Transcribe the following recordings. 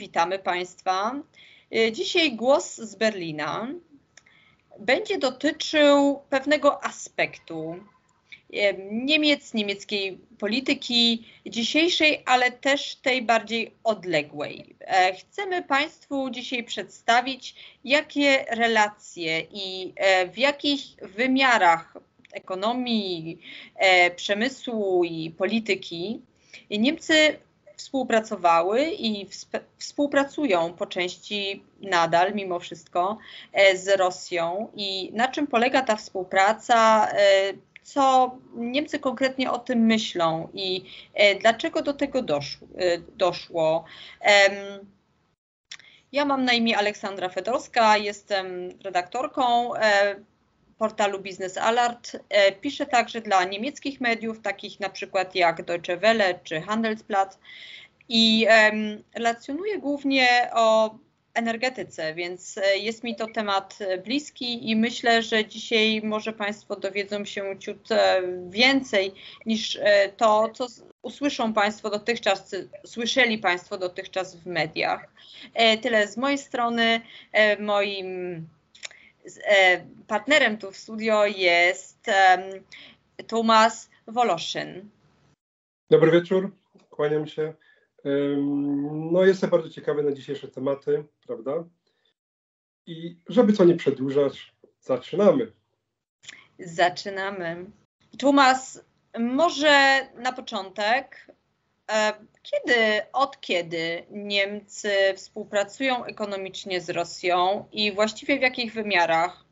witamy Państwa. Dzisiaj głos z Berlina będzie dotyczył pewnego aspektu Niemiec, niemieckiej polityki dzisiejszej, ale też tej bardziej odległej. Chcemy Państwu dzisiaj przedstawić, jakie relacje i w jakich wymiarach ekonomii, przemysłu i polityki Niemcy współpracowały i współpracują po części nadal, mimo wszystko, z Rosją i na czym polega ta współpraca, co Niemcy konkretnie o tym myślą i dlaczego do tego doszło. Ja mam na imię Aleksandra Fedorska, jestem redaktorką portalu Business Alert. Piszę także dla niemieckich mediów, takich na przykład jak Deutsche Welle czy Handelsblatt i relacjonuję głównie o energetyce, więc jest mi to temat bliski i myślę, że dzisiaj może Państwo dowiedzą się ciut więcej niż to, co usłyszą Państwo dotychczas, słyszeli Państwo dotychczas w mediach. Tyle z mojej strony. Moim partnerem tu w studio jest Tomasz Woloszyn. Dobry wieczór, kłaniam się. No, jestem bardzo ciekawy na dzisiejsze tematy, prawda? I żeby co nie przedłużać, zaczynamy. Zaczynamy. Tomasz, może na początek, od kiedy Niemcy współpracują ekonomicznie z Rosją i właściwie w jakich wymiarach?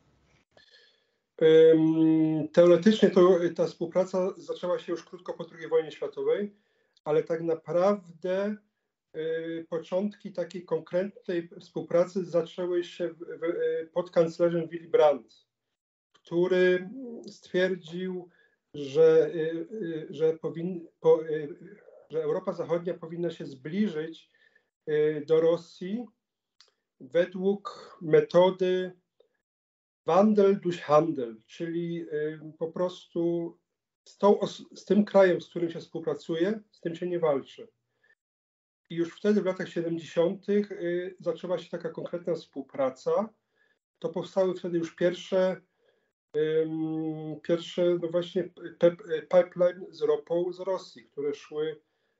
Teoretycznie ta współpraca zaczęła się już krótko po II wojnie światowej, ale tak naprawdę początki takiej konkretnej współpracy zaczęły się pod kanclerzem Willy Brandt, który stwierdził, że Europa Zachodnia powinna się zbliżyć do Rosji według metody Wandel durch Handel, czyli po prostu z tym krajem, z którym się współpracuje, z tym się nie walczy. I już wtedy w latach 70. zaczęła się taka konkretna współpraca. To powstały wtedy już pierwsze no właśnie pipeline z ropą z Rosji, które szły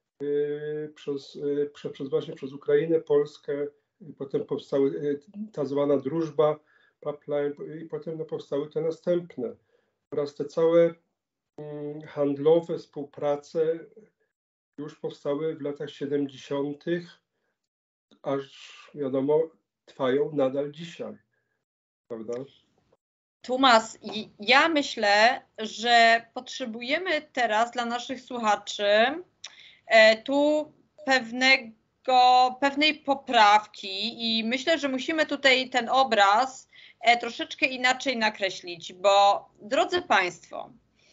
przez Ukrainę, Polskę, i potem powstały ta zwana drużba pipeline i potem powstały te następne. Oraz te całe handlowe współprace już powstały w latach 70., aż wiadomo, trwają nadal dzisiaj, prawda? Tomasz, ja myślę, że potrzebujemy teraz dla naszych słuchaczy tu pewnej poprawki i myślę, że musimy tutaj ten obraz troszeczkę inaczej nakreślić, bo drodzy Państwo,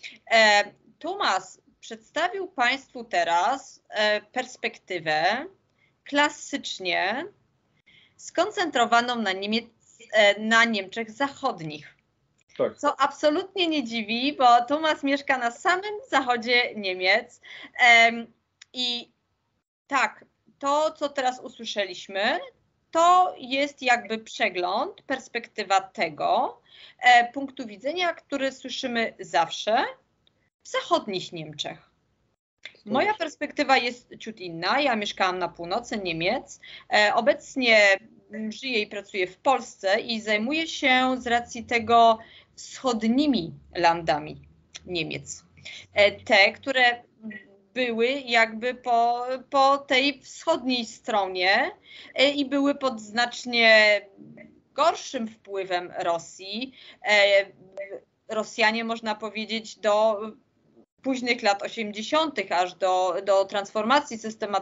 Tomasz przedstawił Państwu teraz perspektywę klasycznie skoncentrowaną na Niemczech Zachodnich. Tak. Co absolutnie nie dziwi, bo Tomasz mieszka na samym zachodzie Niemiec. I tak, to co teraz usłyszeliśmy, to jest jakby przegląd, perspektywa tego punktu widzenia, który słyszymy zawsze w zachodnich Niemczech. Moja perspektywa jest ciut inna. Ja mieszkałam na północy Niemiec. Obecnie żyję i pracuję w Polsce i zajmuję się z racji tego wschodnimi landami Niemiec. Te, które były jakby po tej wschodniej stronie i były pod znacznie gorszym wpływem Rosji. Rosjanie, można powiedzieć, do późnych lat 80., aż do transformacji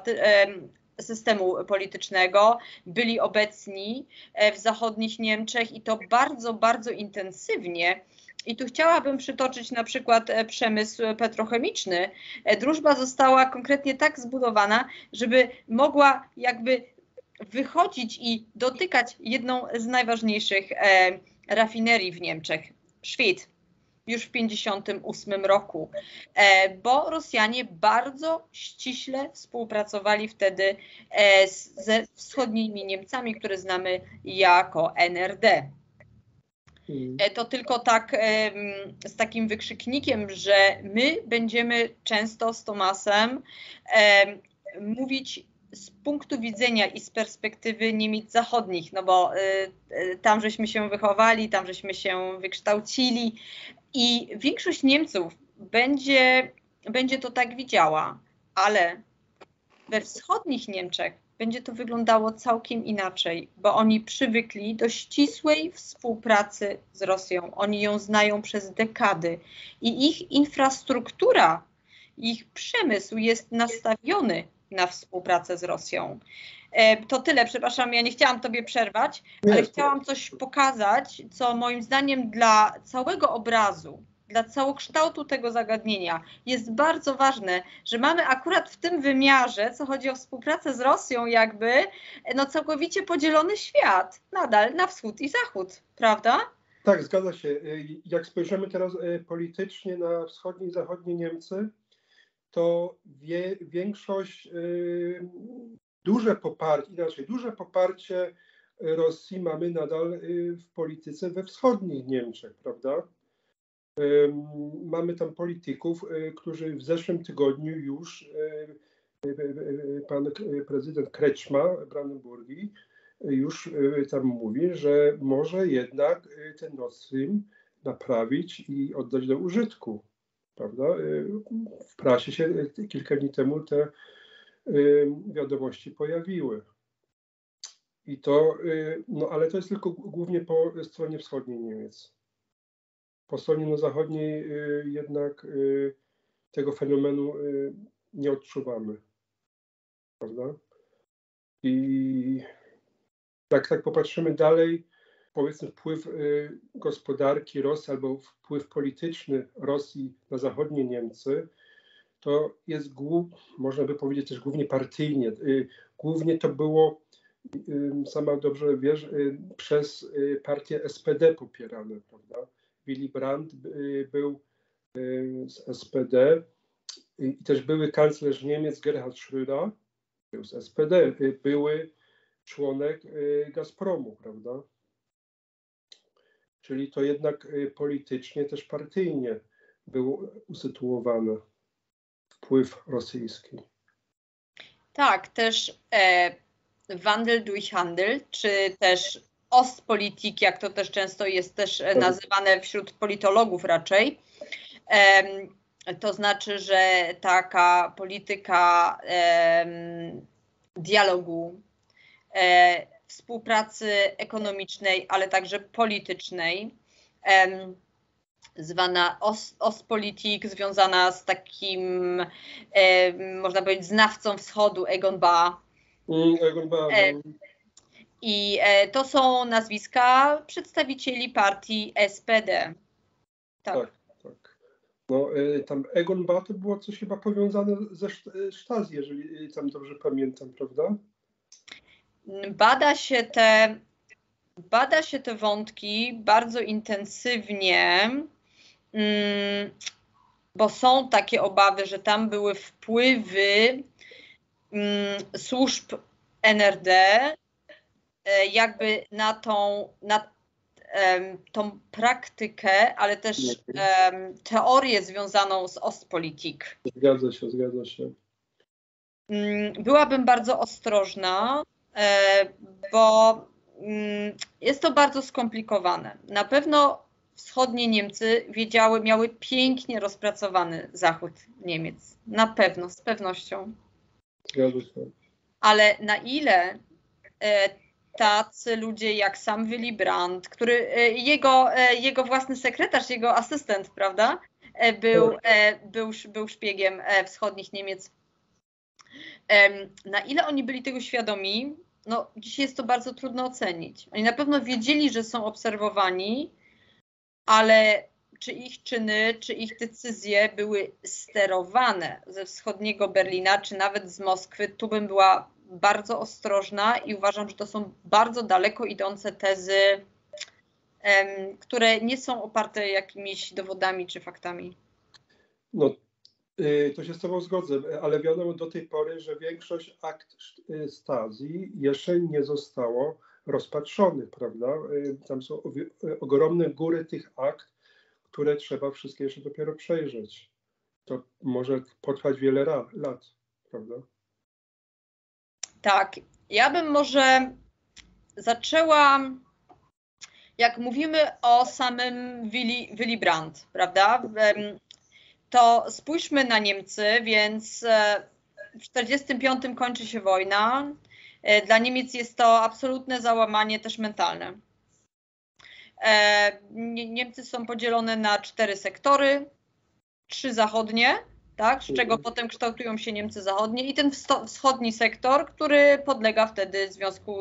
systemu politycznego byli obecni w zachodnich Niemczech i to bardzo, bardzo intensywnie. I tu chciałabym przytoczyć na przykład przemysł petrochemiczny. Drużba została konkretnie tak zbudowana, żeby mogła jakby wychodzić i dotykać jedną z najważniejszych rafinerii w Niemczech, Schwedt. już w 1958 roku, bo Rosjanie bardzo ściśle współpracowali wtedy ze wschodnimi Niemcami, które znamy jako NRD. To tylko tak z takim wykrzyknikiem, że my będziemy często z Tomasem mówić z punktu widzenia i z perspektywy Niemiec zachodnich, no bo tam żeśmy się wychowali, tam żeśmy się wykształcili i większość Niemców będzie to tak widziała, ale we wschodnich Niemczech będzie to wyglądało całkiem inaczej, bo oni przywykli do ścisłej współpracy z Rosją. Oni ją znają przez dekady i ich infrastruktura, ich przemysł jest nastawiony na współpracę z Rosją. To tyle, przepraszam, ja nie chciałam Tobie przerwać, ale chciałam coś pokazać, co moim zdaniem dla całego obrazu, dla całokształtu tego zagadnienia jest bardzo ważne, że mamy akurat w tym wymiarze, co chodzi o współpracę z Rosją, jakby całkowicie podzielony świat, nadal na wschód i zachód, prawda? Tak, zgadza się. Jak spojrzymy teraz politycznie na wschodnie i zachodnie Niemcy, to większość, duże poparcie Rosji mamy nadal w polityce we wschodnich Niemczech, prawda? Mamy tam polityków, którzy w zeszłym tygodniu już, pan prezydent Kretschma Brandenburgii już tam mówi, że może jednak ten Nord Stream naprawić i oddać do użytku, prawda? W prasie się kilka dni temu te wiadomości pojawiły. I to, ale to jest tylko głównie po stronie wschodniej Niemiec. Po stronie zachodniej jednak tego fenomenu nie odczuwamy, prawda? I tak popatrzymy dalej, powiedzmy wpływ gospodarki Rosji albo wpływ polityczny Rosji na zachodnie Niemcy, to jest, można by powiedzieć, też głównie partyjnie. Głównie to było, sama dobrze wiesz, przez partię SPD popierane, prawda? Willy Brandt był z SPD i też były kanclerz Niemiec Gerhard Schröder był z SPD, były członek Gazpromu, prawda? Czyli to jednak politycznie, też partyjnie było usytuowane wpływ rosyjski. Tak, też Wandel durch Handel, czy też Ostpolitik, jak to też często jest też nazywane wśród politologów raczej. To znaczy, że taka polityka dialogu, współpracy ekonomicznej, ale także politycznej, zwana Ostpolitik, związana z takim, można powiedzieć, znawcą wschodu Egon Bahr. I to są nazwiska przedstawicieli partii SPD. Tak. No, tam Egon Bahr to było coś chyba powiązane ze Stasi, jeżeli tam dobrze pamiętam, prawda? Bada się te wątki bardzo intensywnie, bo są takie obawy, że tam były wpływy służb NRD jakby na tą praktykę, ale też teorię związaną z Ostpolitik. Zgadza się. Byłabym bardzo ostrożna, bo jest to bardzo skomplikowane. Na pewno wschodnie Niemcy miały pięknie rozpracowany zachód Niemiec. Na pewno, z pewnością. Zgadza się. Ale na ile tacy ludzie jak sam Willy Brandt, który jego własny sekretarz, jego asystent, prawda, był szpiegiem wschodnich Niemiec. Na ile oni byli tego świadomi, no dzisiaj jest to bardzo trudno ocenić. Oni na pewno wiedzieli, że są obserwowani, ale czy ich czyny, czy ich decyzje były sterowane ze wschodniego Berlina, czy nawet z Moskwy, tu bym była bardzo ostrożna i uważam, że to są bardzo daleko idące tezy które nie są oparte jakimiś dowodami czy faktami. No, to się z Tobą zgodzę, ale wiadomo do tej pory, że większość akt Stasi jeszcze nie zostało rozpatrzonych, prawda? Tam są ogromne góry tych akt, które trzeba wszystkie jeszcze dopiero przejrzeć. To może potrwać wiele lat, prawda? Tak, ja bym może zaczęła, jak mówimy o samym Willy Brandt, prawda? To spójrzmy na Niemcy, więc w 1945 kończy się wojna. Dla Niemiec jest to absolutne załamanie też mentalne. Niemcy są podzielone na 4 sektory, 3 zachodnie, tak, z czego potem kształtują się Niemcy zachodnie i ten wschodni sektor, który podlega wtedy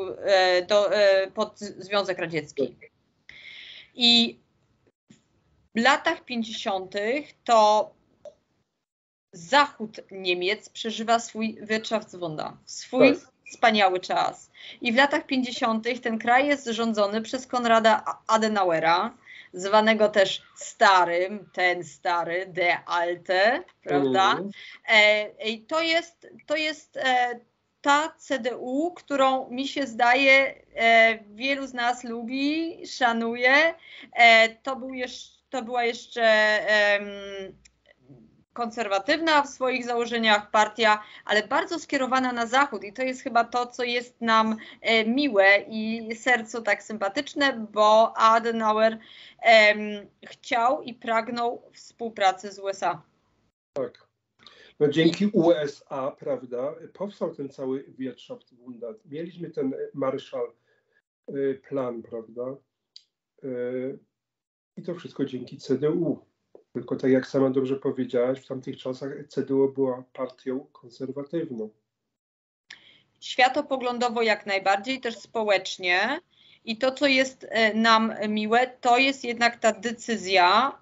pod Związek Radziecki. I w latach 50. to zachód Niemiec przeżywa swój Wirtschaftswunder, swój wspaniały czas. I w latach 50. ten kraj jest rządzony przez Konrada Adenauera, zwanego też starym, ten stary, der alte, prawda? I to jest ta CDU, którą mi się zdaje wielu z nas lubi, szanuje. To była jeszcze konserwatywna w swoich założeniach partia, ale bardzo skierowana na zachód i to jest chyba to, co jest nam miłe i sercu tak sympatyczne, bo Adenauer chciał i pragnął współpracy z USA. Tak. No dzięki USA, prawda, powstał ten cały Wirtschaftswunder. Mieliśmy ten Marshall Plan, prawda? I to wszystko dzięki CDU. Tylko tak jak sama dobrze powiedziałaś, w tamtych czasach CDU była partią konserwatywną. Światopoglądowo jak najbardziej, też społecznie. I to, co jest nam miłe, to jest jednak ta decyzja.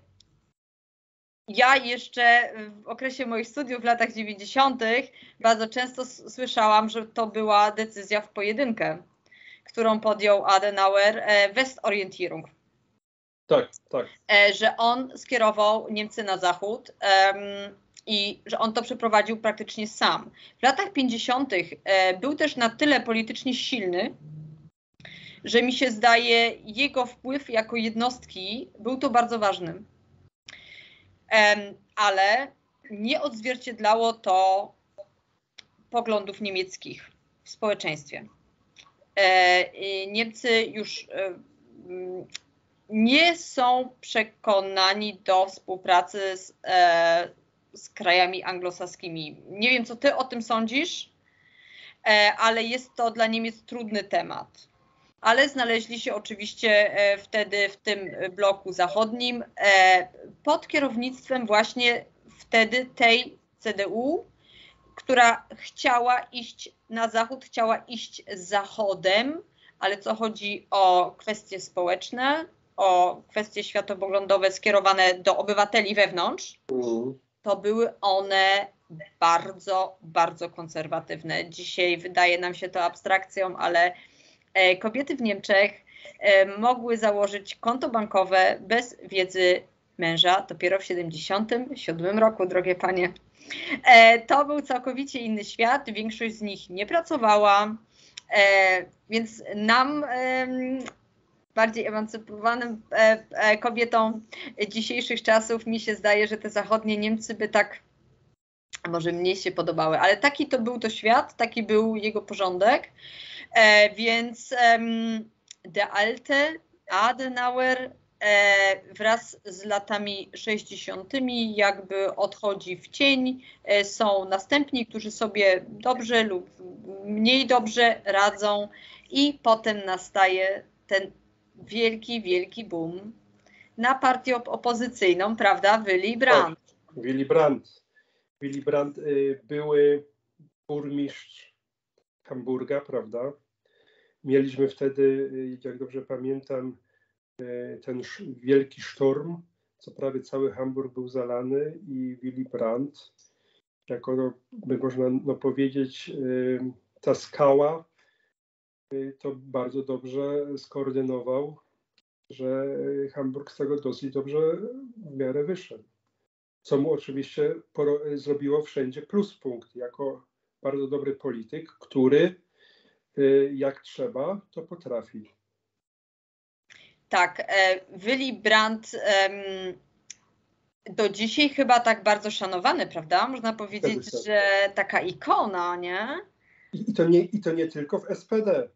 Ja jeszcze w okresie moich studiów w latach 90. bardzo często słyszałam, że to była decyzja w pojedynkę, którą podjął Adenauer, Westorientierung. Tak, tak. Że on skierował Niemcy na zachód i że on to przeprowadził praktycznie sam. W latach 50. Był też na tyle politycznie silny, że mi się zdaje, jego wpływ jako jednostki był to bardzo ważny. Ale nie odzwierciedlało to poglądów niemieckich w społeczeństwie. Niemcy już nie są przekonani do współpracy z krajami anglosaskimi. Nie wiem, co ty o tym sądzisz, ale jest to dla Niemiec trudny temat. Ale znaleźli się oczywiście wtedy w tym bloku zachodnim pod kierownictwem właśnie wtedy tej CDU, która chciała iść na zachód, chciała iść zachodem, ale co chodzi o kwestie społeczne, o kwestie światopoglądowe skierowane do obywateli wewnątrz, to były one bardzo, bardzo konserwatywne. Dzisiaj wydaje nam się to abstrakcją, ale kobiety w Niemczech mogły założyć konto bankowe bez wiedzy męża dopiero w 1977 roku, drogie panie. To był całkowicie inny świat, większość z nich nie pracowała, więc nam, bardziej emancypowanym kobietom dzisiejszych czasów, mi się zdaje, że te zachodnie Niemcy by tak może mniej się podobały, ale taki to był to świat, taki był jego porządek, więc der alte Adenauer wraz z latami 60. jakby odchodzi w cień. Są następni, którzy sobie dobrze lub mniej dobrze radzą i potem nastaje ten wielki, wielki boom na partię opozycyjną, prawda? Willy Brandt. Willy Brandt. Willy Brandt, były burmistrz Hamburga, prawda? Mieliśmy wtedy, jak dobrze pamiętam, ten wielki sztorm, co prawie cały Hamburg był zalany i Willy Brandt, jako by można powiedzieć, ta skała, to bardzo dobrze skoordynował że Hamburg z tego dosyć dobrze w miarę wyszedł. Co mu oczywiście zrobiło wszędzie pluspunkt, jako bardzo dobry polityk, który jak trzeba, to potrafi. Tak, Willy Brandt do dzisiaj chyba tak bardzo szanowany, prawda? Można powiedzieć, że taka ikona, nie? I to nie tylko w SPD.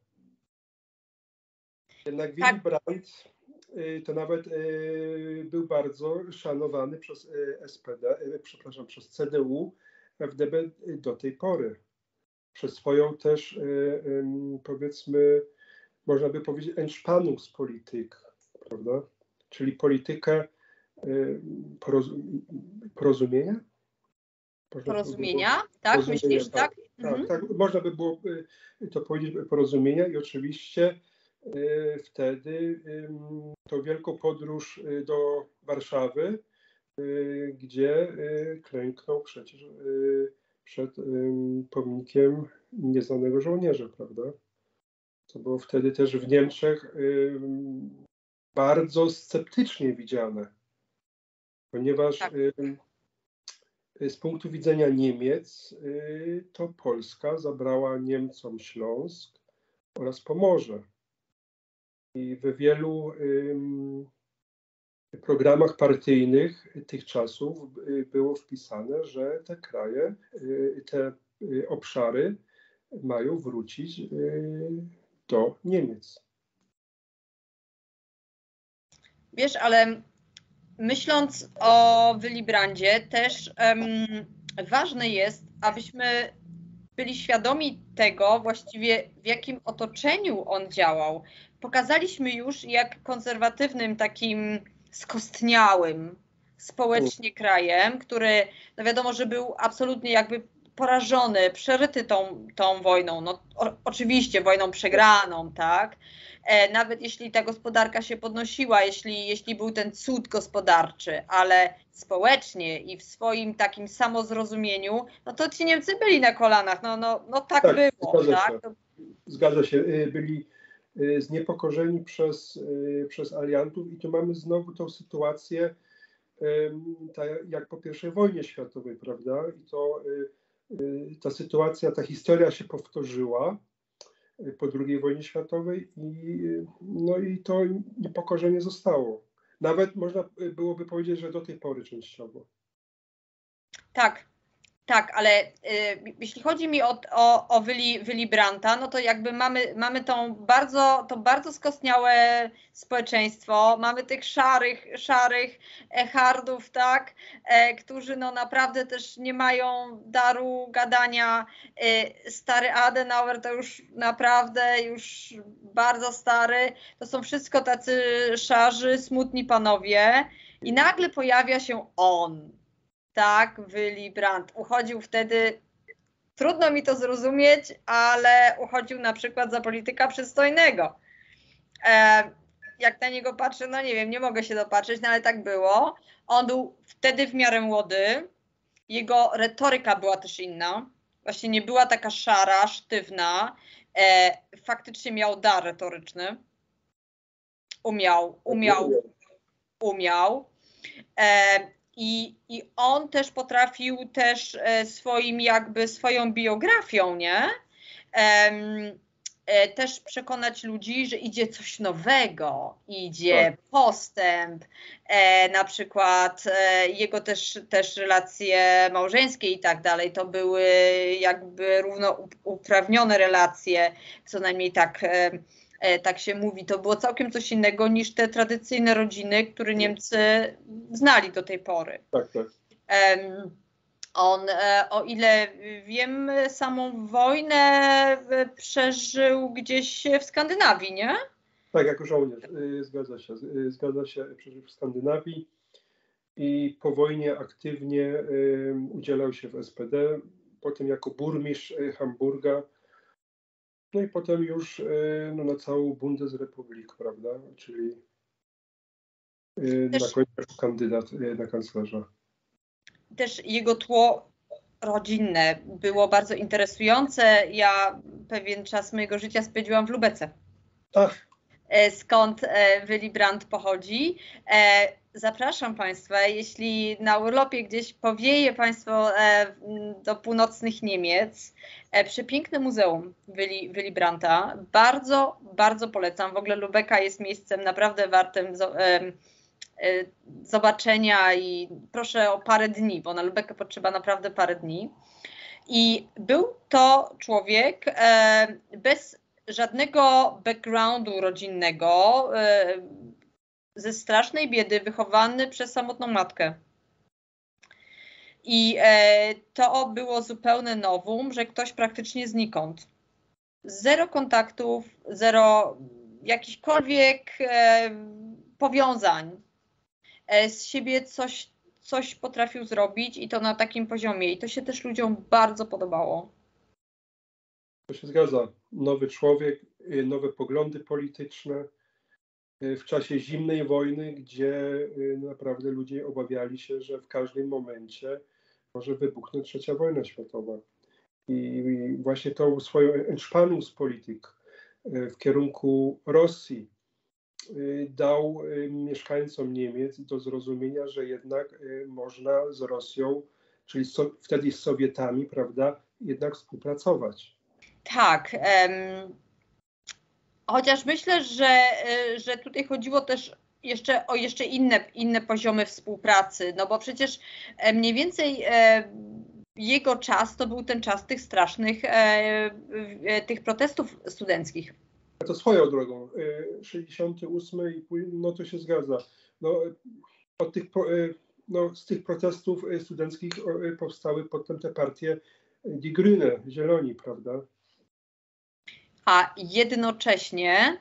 Jednak Willy Brandt to nawet był bardzo szanowany przez SPD, przepraszam, przez CDU, FDP do tej pory. Przez swoją też, powiedzmy, można by powiedzieć, Entspannungspolitik, prawda? Czyli politykę porozumienia? Porozumienia, tak? Myślisz, tak? Tak, można by było to powiedzieć porozumienia i oczywiście wtedy tą wielką podróż do Warszawy, gdzie klęknął przecież przed pomnikiem nieznanego żołnierza, prawda? To było wtedy też w Niemczech bardzo sceptycznie widziane, ponieważ z punktu widzenia Niemiec to Polska zabrała Niemcom Śląsk oraz Pomorze. I we wielu programach partyjnych tych czasów było wpisane, że te kraje, te obszary mają wrócić do Niemiec. Wiesz, ale myśląc o Willy Brandcie, też ważne jest, abyśmy byli świadomi tego właściwie, w jakim otoczeniu on działał. Pokazaliśmy już, jak konserwatywnym, takim skostniałym społecznie krajem, który, no wiadomo, że był absolutnie jakby porażony, przeryty tą wojną. No, oczywiście wojną przegraną, tak? Nawet jeśli ta gospodarka się podnosiła, jeśli był ten cud gospodarczy, ale społecznie i w swoim takim samozrozumieniu, no to ci Niemcy byli na kolanach, no tak było. Zgadza się. Byli zniepokorzeni przez aliantów i tu mamy znowu tą sytuację jak po I wojnie światowej, prawda? I to ta sytuacja, ta historia się powtórzyła po II wojnie światowej i to niepokorzenie zostało. Nawet można byłoby powiedzieć, że do tej pory częściowo. Tak, ale jeśli chodzi mi o Willy Brandta, no to jakby mamy to bardzo skostniałe społeczeństwo, mamy tych szarych hardów, tak, którzy no naprawdę też nie mają daru gadania. Stary Adenauer to już naprawdę już bardzo stary, to są wszystko tacy szarzy, smutni panowie i nagle pojawia się on. Tak, Willy Brandt uchodził wtedy, trudno mi to zrozumieć, ale uchodził na przykład za polityka przystojnego. Jak na niego patrzę, no nie wiem, nie mogę się dopatrzeć, no ale tak było. On był wtedy w miarę młody, jego retoryka była też inna, właśnie nie była taka szara, sztywna, faktycznie miał dar retoryczny, umiał. I on też potrafił też swoją biografią, nie? Też przekonać ludzi, że idzie coś nowego, idzie postęp, na przykład jego też relacje małżeńskie i tak dalej, to były jakby równouprawnione relacje, co najmniej tak się mówi, to było całkiem coś innego niż te tradycyjne rodziny, które Niemcy znali do tej pory. Tak. On, o ile wiem, samą wojnę przeżył gdzieś w Skandynawii, nie? Tak, jako żołnierz, zgadza się, przeżył w Skandynawii i po wojnie aktywnie udzielał się w SPD, potem jako burmistrz Hamburga. No i potem już na całą Bundesrepublik, prawda? Czyli na końcu jako kandydat na kanclerza. Też jego tło rodzinne było bardzo interesujące. Ja pewien czas mojego życia spędziłam w Lubece. Ach. skąd Willy Brandt pochodzi. Zapraszam Państwa, jeśli na urlopie gdzieś powieje Państwo do północnych Niemiec, przepiękne muzeum Willy Brandta. Bardzo, bardzo polecam. W ogóle Lübecka jest miejscem naprawdę wartym zobaczenia i proszę o parę dni, bo na Lübeckę potrzeba naprawdę parę dni. I był to człowiek bez żadnego backgroundu rodzinnego, ze strasznej biedy, wychowany przez samotną matkę. I to było zupełne novum, że ktoś praktycznie znikąd. Zero kontaktów, zero jakichkolwiek powiązań. Z siebie coś potrafił zrobić i to na takim poziomie. I to się też ludziom bardzo podobało. To się zgadza. Nowy człowiek, nowe poglądy polityczne. W czasie zimnej wojny, gdzie naprawdę ludzie obawiali się, że w każdym momencie może wybuchnąć trzecia wojna światowa. I właśnie tą swoją Entspannungspolitik w kierunku Rosji dał mieszkańcom Niemiec do zrozumienia, że jednak można z Rosją, czyli wtedy z Sowietami, prawda, jednak współpracować. Tak. Chociaż myślę, że tutaj chodziło też o jeszcze inne poziomy współpracy, no bo przecież mniej więcej jego czas to był ten czas tych strasznych tych protestów studenckich. To swoją drogą, 68, no to się zgadza. Z tych protestów studenckich powstały potem te partie Die Grüne, Zieloni, prawda? A jednocześnie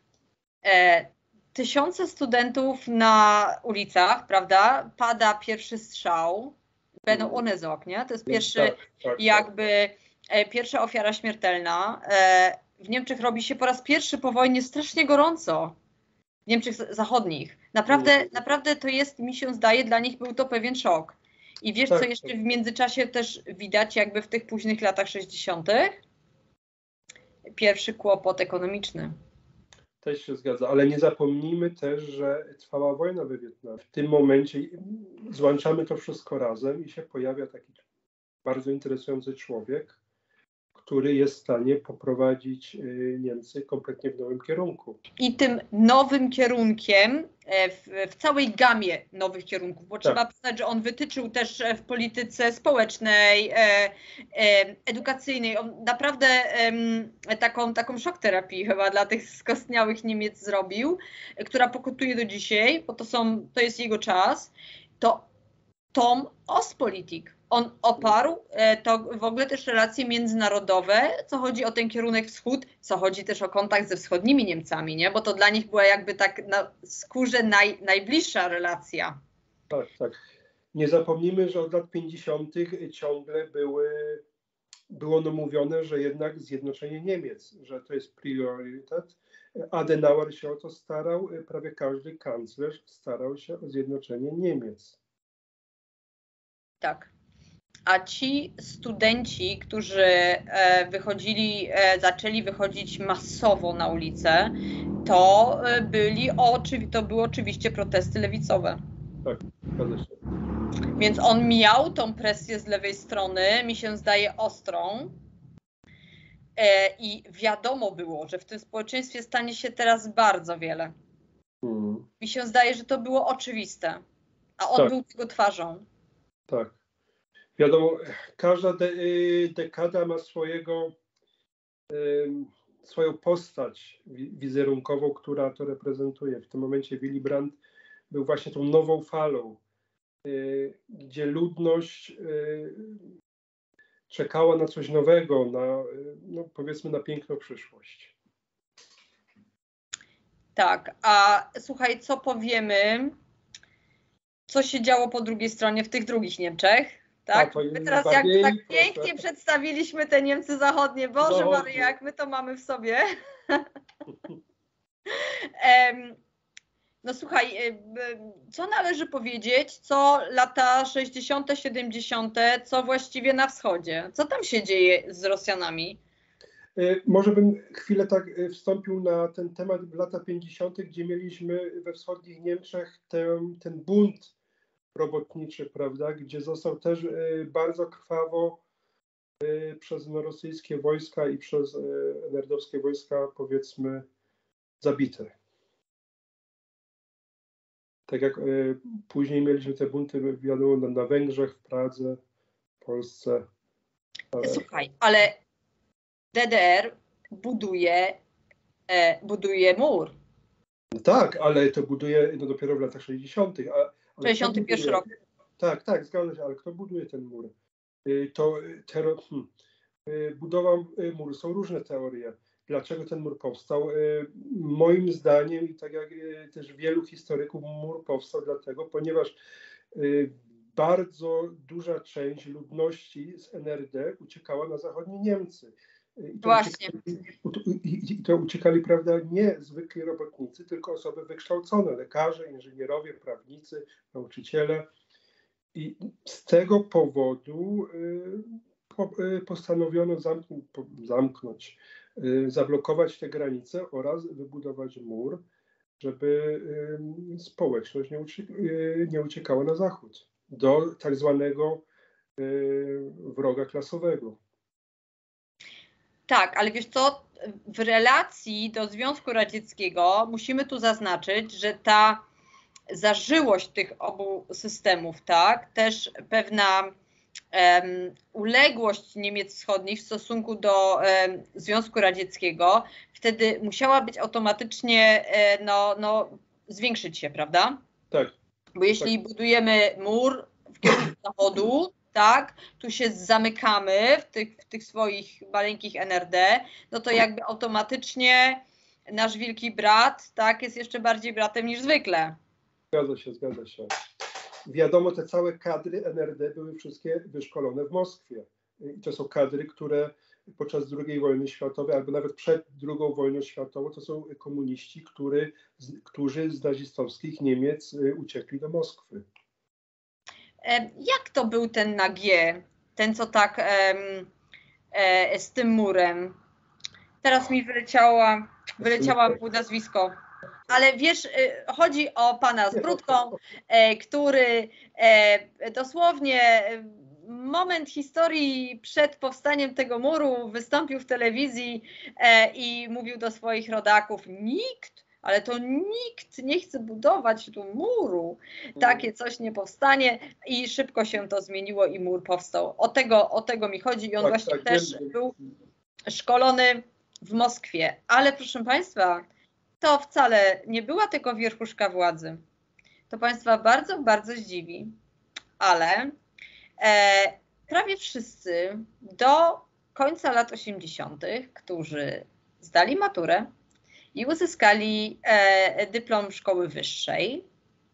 tysiące studentów na ulicach, prawda? Pada pierwszy strzał, będą one z oknia, to jest pierwszy, pierwsza ofiara śmiertelna. W Niemczech robi się po raz pierwszy po wojnie strasznie gorąco. W Niemczech zachodnich. Naprawdę to jest, mi się zdaje, dla nich był to pewien szok. I wiesz, co jeszcze w międzyczasie też widać jakby w tych późnych latach 60. Pierwszy kłopot ekonomiczny. Też się zgadza, ale nie zapomnijmy też, że trwała wojna we Wietnamie. W tym momencie złączamy to wszystko razem i się pojawia taki bardzo interesujący człowiek, który jest w stanie poprowadzić Niemcy kompletnie w nowym kierunku. I tym nowym kierunkiem, w całej gamie nowych kierunków, bo trzeba przyznać, że on wytyczył też w polityce społecznej, edukacyjnej. On naprawdę taką szok terapię chyba dla tych skostniałych Niemiec zrobił, która pokutuje do dzisiaj, bo to jest jego czas. Tom Ostpolitik. On oparł to w ogóle też relacje międzynarodowe, co chodzi o ten kierunek wschód, co chodzi też o kontakt ze wschodnimi Niemcami, nie? Bo to dla nich była jakby tak na skórze najbliższa relacja. Tak. Nie zapomnijmy, że od lat 50. ciągle było mówione, że jednak zjednoczenie Niemiec, że to jest priorytet. Adenauer się o to starał, prawie każdy kanclerz starał się o zjednoczenie Niemiec. Tak. A ci studenci, którzy zaczęli wychodzić masowo na ulicę, to były oczywiście protesty lewicowe. Tak, zgadza się. Więc on miał tą presję z lewej strony, mi się zdaje ostrą. I wiadomo było, że w tym społeczeństwie stanie się teraz bardzo wiele. Mi się zdaje, że to było oczywiste. A on był tego twarzą. Tak. Wiadomo, każda dekada ma swoją postać wizerunkową, która to reprezentuje. W tym momencie Willy Brandt był właśnie tą nową falą, gdzie ludność czekała na coś nowego, powiedzmy na piękną przyszłość. Tak, a słuchaj, co powiemy, co się działo po drugiej stronie w tych drugich Niemczech? Tak? My teraz tak pięknie przedstawiliśmy te Niemcy zachodnie. Boże Maryja, jak my to mamy w sobie. No słuchaj, co należy powiedzieć, co lata 60., 70., co właściwie na wschodzie? Co tam się dzieje z Rosjanami? Może bym chwilę tak wstąpił na ten temat w lata 50., gdzie mieliśmy we wschodnich Niemczech ten bunt robotniczy, prawda, gdzie został też bardzo krwawo przez rosyjskie wojska i przez NRD-owskie wojska, powiedzmy, zabity. Tak jak później mieliśmy te bunty, wiadomo, na Węgrzech, w Pradze, w Polsce. Słuchaj, ale DDR buduje mur. No tak, ale to buduje dopiero w latach 60. 61 rok. Tak, zgadza się, ale kto buduje ten mur? Budowa muru, są różne teorie. Dlaczego ten mur powstał? Moim zdaniem, i tak jak też wielu historyków, mur powstał dlatego, ponieważ bardzo duża część ludności z NRD uciekała na zachodnie Niemcy. Właśnie. To uciekali, prawda, nie zwykli robotnicy, tylko osoby wykształcone, lekarze, inżynierowie, prawnicy, nauczyciele. I z tego powodu postanowiono zamknąć, zablokować te granice oraz wybudować mur, żeby społeczność nie uciekała na zachód, do tak zwanego wroga klasowego. Tak, ale wiesz co, w relacji do Związku Radzieckiego musimy tu zaznaczyć, że ta zażyłość tych obu systemów, tak, też pewna uległość Niemiec Wschodnich w stosunku do Związku Radzieckiego wtedy musiała być automatycznie, zwiększyć się, prawda? Tak. Bo jeśli budujemy mur w kierunku zachodu, tak, tu się zamykamy w tych swoich maleńkich NRD, no to jakby automatycznie nasz wielki brat, tak, jest jeszcze bardziej bratem niż zwykle. Zgadza się. Wiadomo, te całe kadry NRD były wszystkie wyszkolone w Moskwie. I to są kadry, które podczas II wojny światowej, albo nawet przed II wojną światową, to są komuniści, którzy z nazistowskich Niemiec uciekli do Moskwy. Jak to był ten na G? Ten, co tak z tym murem? Teraz mi wyleciała mu nazwisko. Ale wiesz, chodzi o pana z brudką, który dosłownie moment historii przed powstaniem tego muru wystąpił w telewizji i mówił do swoich rodaków: ale to nikt nie chce budować tu muru, takie coś nie powstanie, i szybko się to zmieniło i mur powstał. O tego mi chodzi i on właśnie też był szkolony w Moskwie. Ale proszę państwa, to wcale nie była tylko wierchuszka władzy. To państwa bardzo, bardzo zdziwi, ale prawie wszyscy do końca lat 80., którzy zdali maturę i uzyskali dyplom szkoły wyższej,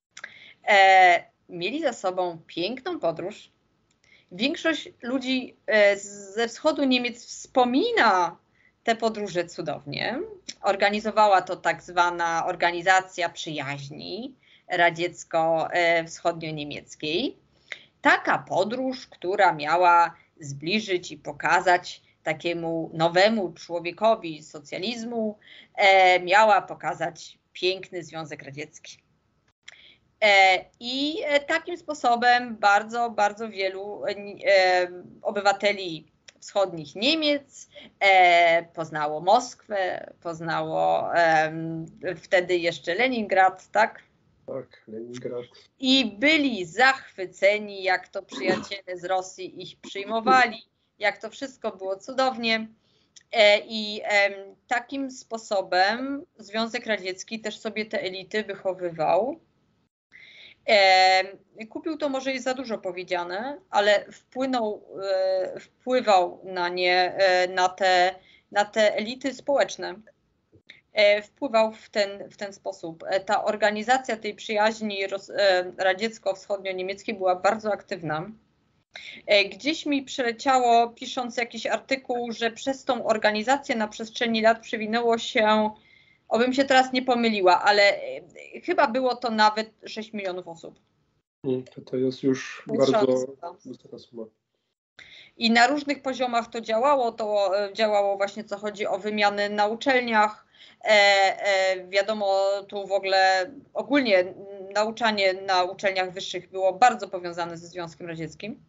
mieli za sobą piękną podróż. Większość ludzi ze wschodu Niemiec wspomina te podróże cudownie. Organizowała to tak zwana Organizacja Przyjaźni radziecko-wschodnio-niemieckiej. Taka podróż, która miała zbliżyć i pokazać takiemu nowemu człowiekowi socjalizmu, miała pokazać piękny Związek Radziecki. I takim sposobem bardzo, bardzo wielu obywateli wschodnich Niemiec poznało Moskwę, poznało wtedy jeszcze Leningrad, tak? Tak, Leningrad. I byli zachwyceni, jak to przyjaciele z Rosji ich przyjmowali, jak to wszystko było cudownie. I takim sposobem Związek Radziecki też sobie te elity wychowywał. Kupił, to może jest za dużo powiedziane, ale wpływał na nie, na te elity społeczne. Wpływał w ten sposób. Ta organizacja tej przyjaźni radziecko-wschodnio-niemieckiej była bardzo aktywna. Gdzieś mi przeleciało, pisząc jakiś artykuł, że przez tą organizację na przestrzeni lat przewinęło się, obym się teraz nie pomyliła, ale chyba było to nawet 6 milionów osób. To jest już bardzo wysoka suma. I na różnych poziomach to działało właśnie, co chodzi o wymiany na uczelniach. Wiadomo, tu w ogóle ogólnie nauczanie na uczelniach wyższych było bardzo powiązane ze Związkiem Radzieckim.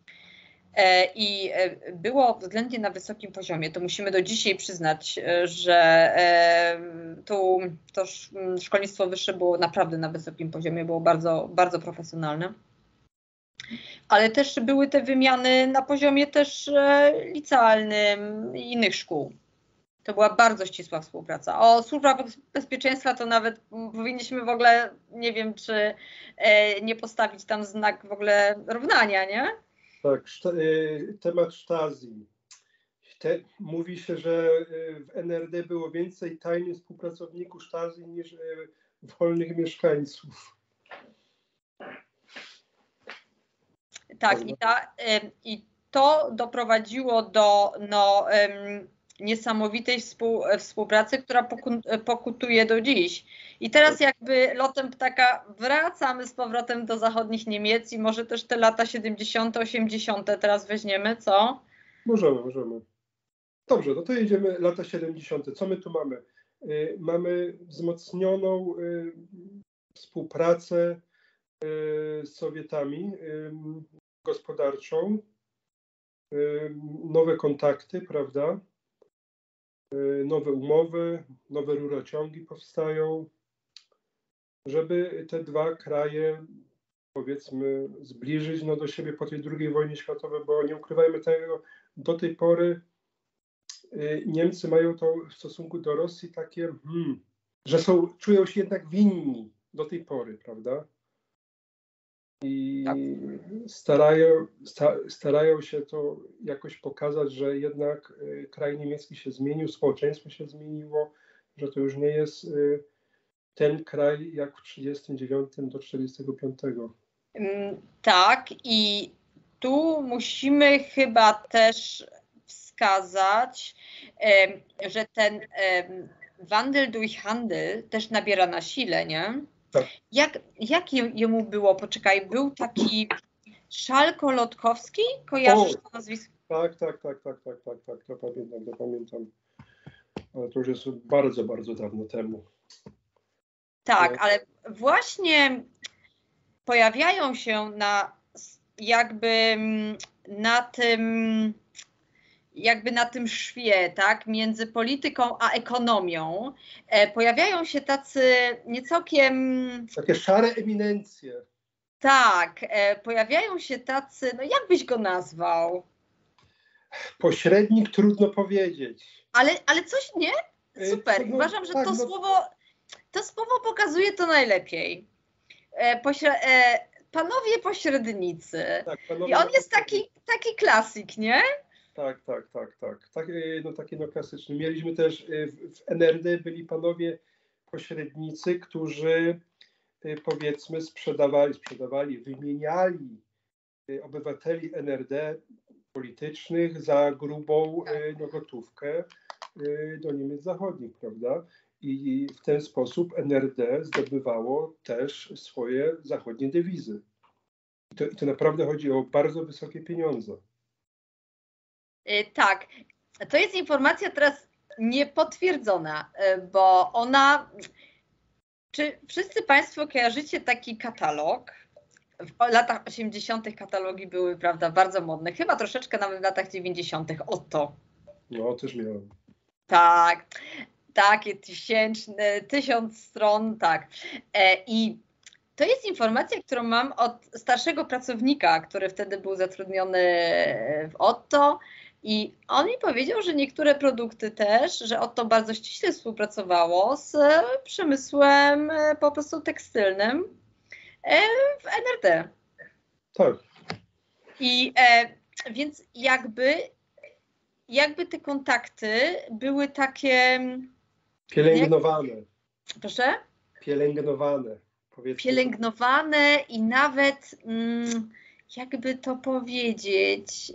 I było względnie na wysokim poziomie. To musimy do dzisiaj przyznać, że tu to szkolnictwo wyższe było naprawdę na wysokim poziomie, było bardzo, bardzo profesjonalne. Ale też były te wymiany na poziomie też licealnym i innych szkół. To była bardzo ścisła współpraca. O służbach bezpieczeństwa to nawet powinniśmy w ogóle, nie wiem, czy nie postawić tam znak w ogóle równania, nie? Tak, temat Stasi. Mówi się, że w NRD było więcej tajnych współpracowników Stasi niż wolnych mieszkańców. Tak, i to doprowadziło do niesamowitej współpracy, która pokutuje do dziś. I teraz jakby lotem ptaka wracamy z powrotem do zachodnich Niemiec i może też te lata 70., 80. teraz weźmiemy, co? Możemy. Dobrze, no to jedziemy lata 70. Co my tu mamy? Mamy wzmocnioną współpracę z Sowietami gospodarczą, nowe kontakty, prawda? Nowe umowy, nowe rurociągi powstają, żeby te dwa kraje, powiedzmy, zbliżyć do siebie po tej II wojnie światowej, bo nie ukrywajmy tego, do tej pory Niemcy mają to w stosunku do Rosji takie, że czują się jednak winni do tej pory, prawda? I starają się to jakoś pokazać, że jednak kraj niemiecki się zmienił, społeczeństwo się zmieniło, że to już nie jest ten kraj jak w 1939 do 1945. Tak, i tu musimy chyba też wskazać, że ten Wandel durch Handel też nabiera na sile, nie? Tak. Jak jemu było? Poczekaj, był taki Szalko-Lotkowski? Kojarzysz to nazwisko? Tak, to pamiętam. Ale to już jest bardzo, bardzo dawno temu. Tak, ale właśnie pojawiają się na tym szwie, tak, między polityką a ekonomią, pojawiają się tacy niecałkiem... Takie szare eminencje. Tak, pojawiają się tacy, no jak byś go nazwał? Pośrednik, trudno powiedzieć. Ale coś, nie? Super, uważam, że tak, to słowo pokazuje to najlepiej. Panowie pośrednicy. Tak, I on jest taki klasyk, nie? Tak. Taki klasyczny. Mieliśmy też w NRD byli panowie pośrednicy, którzy powiedzmy sprzedawali, wymieniali obywateli NRD politycznych za grubą gotówkę do Niemiec Zachodnich, prawda? I w ten sposób NRD zdobywało też swoje zachodnie dewizy. I to naprawdę chodzi o bardzo wysokie pieniądze. Tak, to jest informacja teraz niepotwierdzona, bo ona... Czy wszyscy Państwo kojarzycie taki katalog? W latach 80. katalogi były, prawda, bardzo modne. Chyba troszeczkę nawet w latach 90. Oto. No, też miałem. Tak, takie 1000 stron, tak. I to jest informacja, którą mam od starszego pracownika, który wtedy był zatrudniony w Otto. I on mi powiedział, że niektóre produkty też, że Otto bardzo ściśle współpracowało z przemysłem po prostu tekstylnym w NRD. Tak. I więc jakby te kontakty były takie... Pielęgnowane. Proszę? Pielęgnowane. Powiedzmy. Pielęgnowane i nawet, jakby to powiedzieć,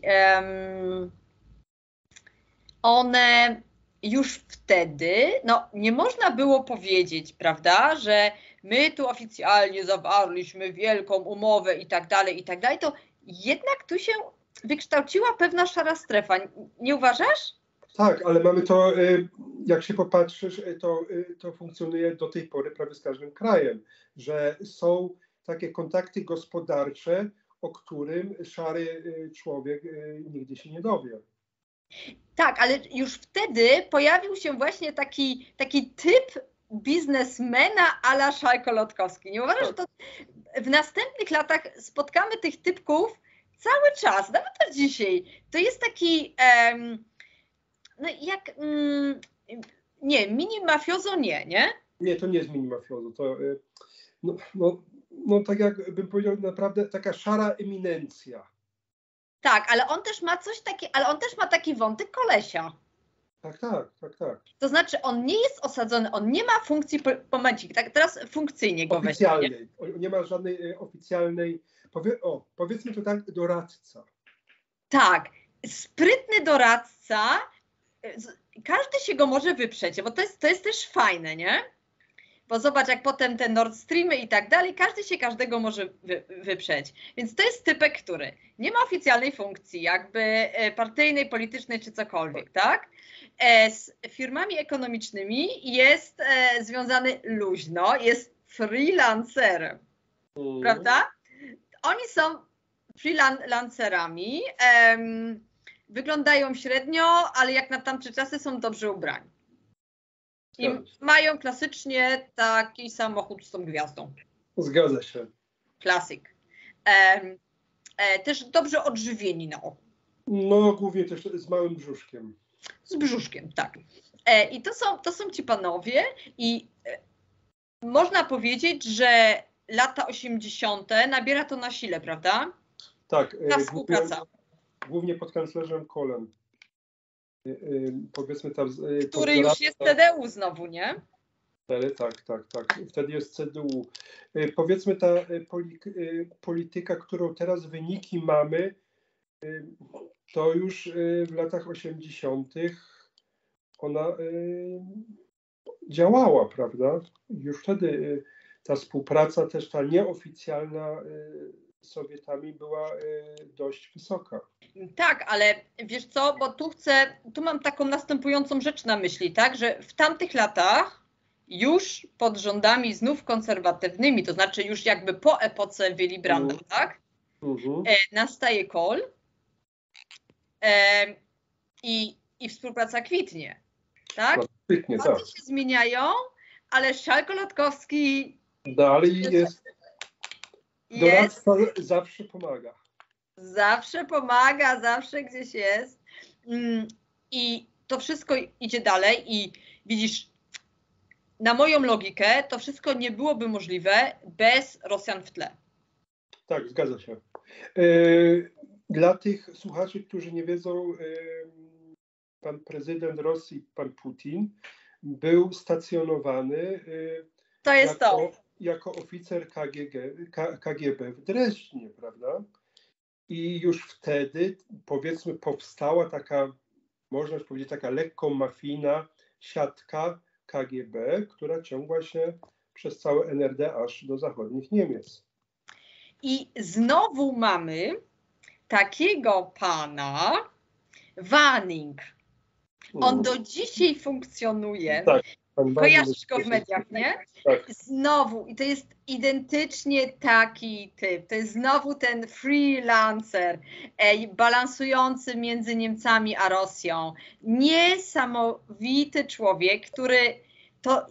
one już wtedy, no nie można było powiedzieć, prawda, że my tu oficjalnie zawarliśmy wielką umowę i tak dalej, to jednak tu się wykształciła pewna szara strefa. Nie uważasz? Tak, ale mamy to, jak się popatrzysz, to funkcjonuje do tej pory prawie z każdym krajem, że są takie kontakty gospodarcze, o którym szary człowiek nigdy się nie dowie. Tak, ale już wtedy pojawił się właśnie taki typ biznesmena a la Szajko-Lotkowski. Nie uważasz, że to w następnych latach spotkamy tych typków cały czas, nawet do dzisiaj. To jest taki, no jak, nie, mini mafiozo nie? Nie, to nie jest mini mafiozo, to no tak jak bym powiedział, naprawdę taka szara eminencja. Tak, ale on też ma taki wątek kolesia. Tak. To znaczy, on nie jest osadzony, on nie ma funkcji pomocniczej. Tak, teraz funkcyjnie go oficjalnej. weźmie. Nie ma żadnej oficjalnej, powiedzmy to tak, doradca. Tak, sprytny doradca, każdy się go może wyprzeć, bo to jest też fajne, nie? Bo zobacz, jak potem te Nord Streamy i tak dalej, każdy się każdego może wyprzeć. Więc to jest typek, który nie ma oficjalnej funkcji, jakby partyjnej, politycznej czy cokolwiek, tak? Z firmami ekonomicznymi jest związany luźno, jest freelancerem, prawda? Oni są freelancerami, wyglądają średnio, ale jak na tamte czasy są dobrze ubrani. I mają klasycznie taki samochód z tą gwiazdą. Zgadza się. Klasyk. Też dobrze odżywieni na oko. No głównie też z małym brzuszkiem. Z brzuszkiem, tak. I to są ci panowie i można powiedzieć, że lata 80. nabiera to na sile, prawda? Tak. Ta współpraca. Głównie pod kanclerzem Kohlem. Powiedzmy tam, który już jest CDU znowu, nie? Tak. Wtedy jest CDU. Powiedzmy ta polityka, którą teraz wyniki mamy, to już w latach 80. ona działała, prawda? Już wtedy ta współpraca też ta nieoficjalna z Sowietami była dość wysoka. Tak, ale wiesz co, bo tu mam taką następującą rzecz na myśli, tak, że w tamtych latach już pod rządami znów konserwatywnymi, to znaczy już jakby po epoce Willy Brandta, tak, nastaje Kohl i współpraca kwitnie, tak? Kwitnie, tak. się zmieniają, ale Szajko-Lotkowski dalej jest. Doradca zawsze pomaga. Zawsze pomaga, zawsze gdzieś jest. I to wszystko idzie dalej i widzisz, na moją logikę to wszystko nie byłoby możliwe bez Rosjan w tle. Tak, zgadza się. Dla tych słuchaczy, którzy nie wiedzą, pan prezydent Rosji, pan Putin, był stacjonowany jako oficer KGB w Dreźnie, prawda? I już wtedy, powiedzmy, powstała taka, można powiedzieć, taka lekko mafijna siatka KGB, która ciągła się przez całe NRD aż do zachodnich Niemiec. I znowu mamy takiego pana Waning. On do dzisiaj funkcjonuje. Tak. Kojarzysz go w mediach, nie? Tak. Znowu, i to jest identycznie taki typ. To jest znowu ten freelancer, balansujący między Niemcami a Rosją. Niesamowity człowiek, który to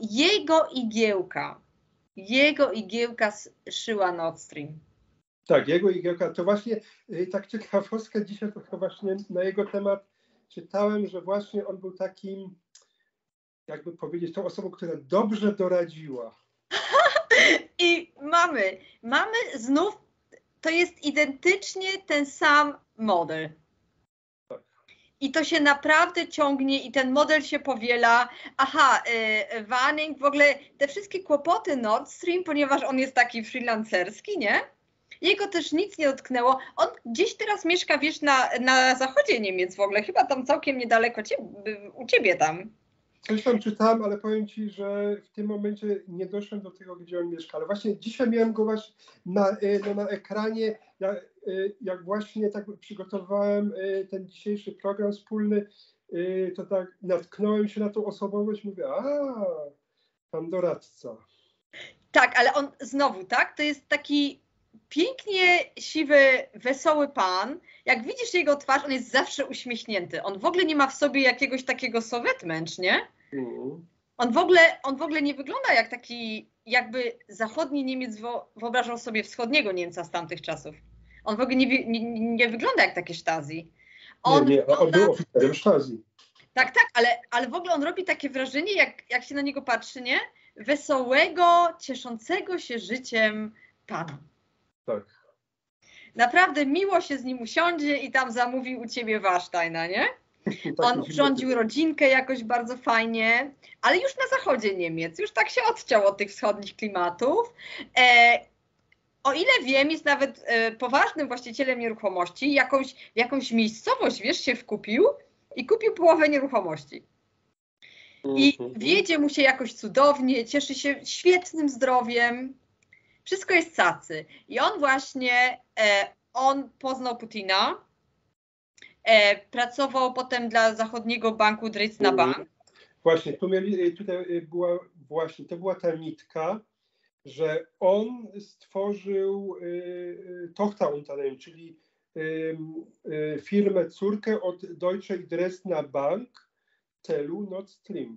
jego igiełka szyła Nord Stream. Tak, jego igiełka. To właśnie tak ciekawostka dzisiaj, to właśnie na jego temat czytałem, że właśnie on był takim, jakby powiedzieć, tą osobą, która dobrze doradziła. I mamy znów, to jest identycznie ten sam model. Tak. I to się naprawdę ciągnie i ten model się powiela. Aha, Waning, w ogóle te wszystkie kłopoty Nord Stream, ponieważ on jest taki freelancerski, nie? Jego też nic nie dotknęło. On gdzieś teraz mieszka, wiesz, na zachodzie Niemiec w ogóle, chyba tam całkiem niedaleko u ciebie tam. Coś tam czytałem, ale powiem Ci, że w tym momencie nie doszedłem do tego, gdzie on mieszka. Ale właśnie dzisiaj miałem go właśnie na ekranie, jak właśnie tak przygotowałem ten dzisiejszy program wspólny, to tak natknąłem się na tą osobowość, mówię, pan doradca. Tak, ale on znowu, tak? To jest taki pięknie siwy, wesoły pan. Jak widzisz jego twarz, on jest zawsze uśmiechnięty. On w ogóle nie ma w sobie jakiegoś takiego sowietmęcz, nie? On w ogóle nie wygląda jak taki jakby zachodni Niemiec wyobrażał sobie wschodniego Niemca z tamtych czasów. On w ogóle nie wygląda jak takie Stasi. On był oficerem Stasi. Tak, ale w ogóle on robi takie wrażenie, jak się na niego patrzy, nie? Wesołego, cieszącego się życiem pana. Tak. Naprawdę miło się z nim usiądzie i tam zamówi u ciebie Warsteina, nie? On urządził rodzinkę jakoś bardzo fajnie, ale już na zachodzie Niemiec, już tak się odciął od tych wschodnich klimatów. O ile wiem, jest nawet poważnym właścicielem nieruchomości, jakąś miejscowość, wiesz, się wkupił i kupił połowę nieruchomości. I wiedzie mu się jakoś cudownie, cieszy się świetnym zdrowiem, wszystko jest cacy. I on właśnie, on poznał Putina, pracował potem dla zachodniego banku Dresdner Bank. Właśnie, to była ta nitka, że on stworzył Tochterunternehmen, czyli firmę córkę od Deutsche Dresdner Bank, celu Nord Stream.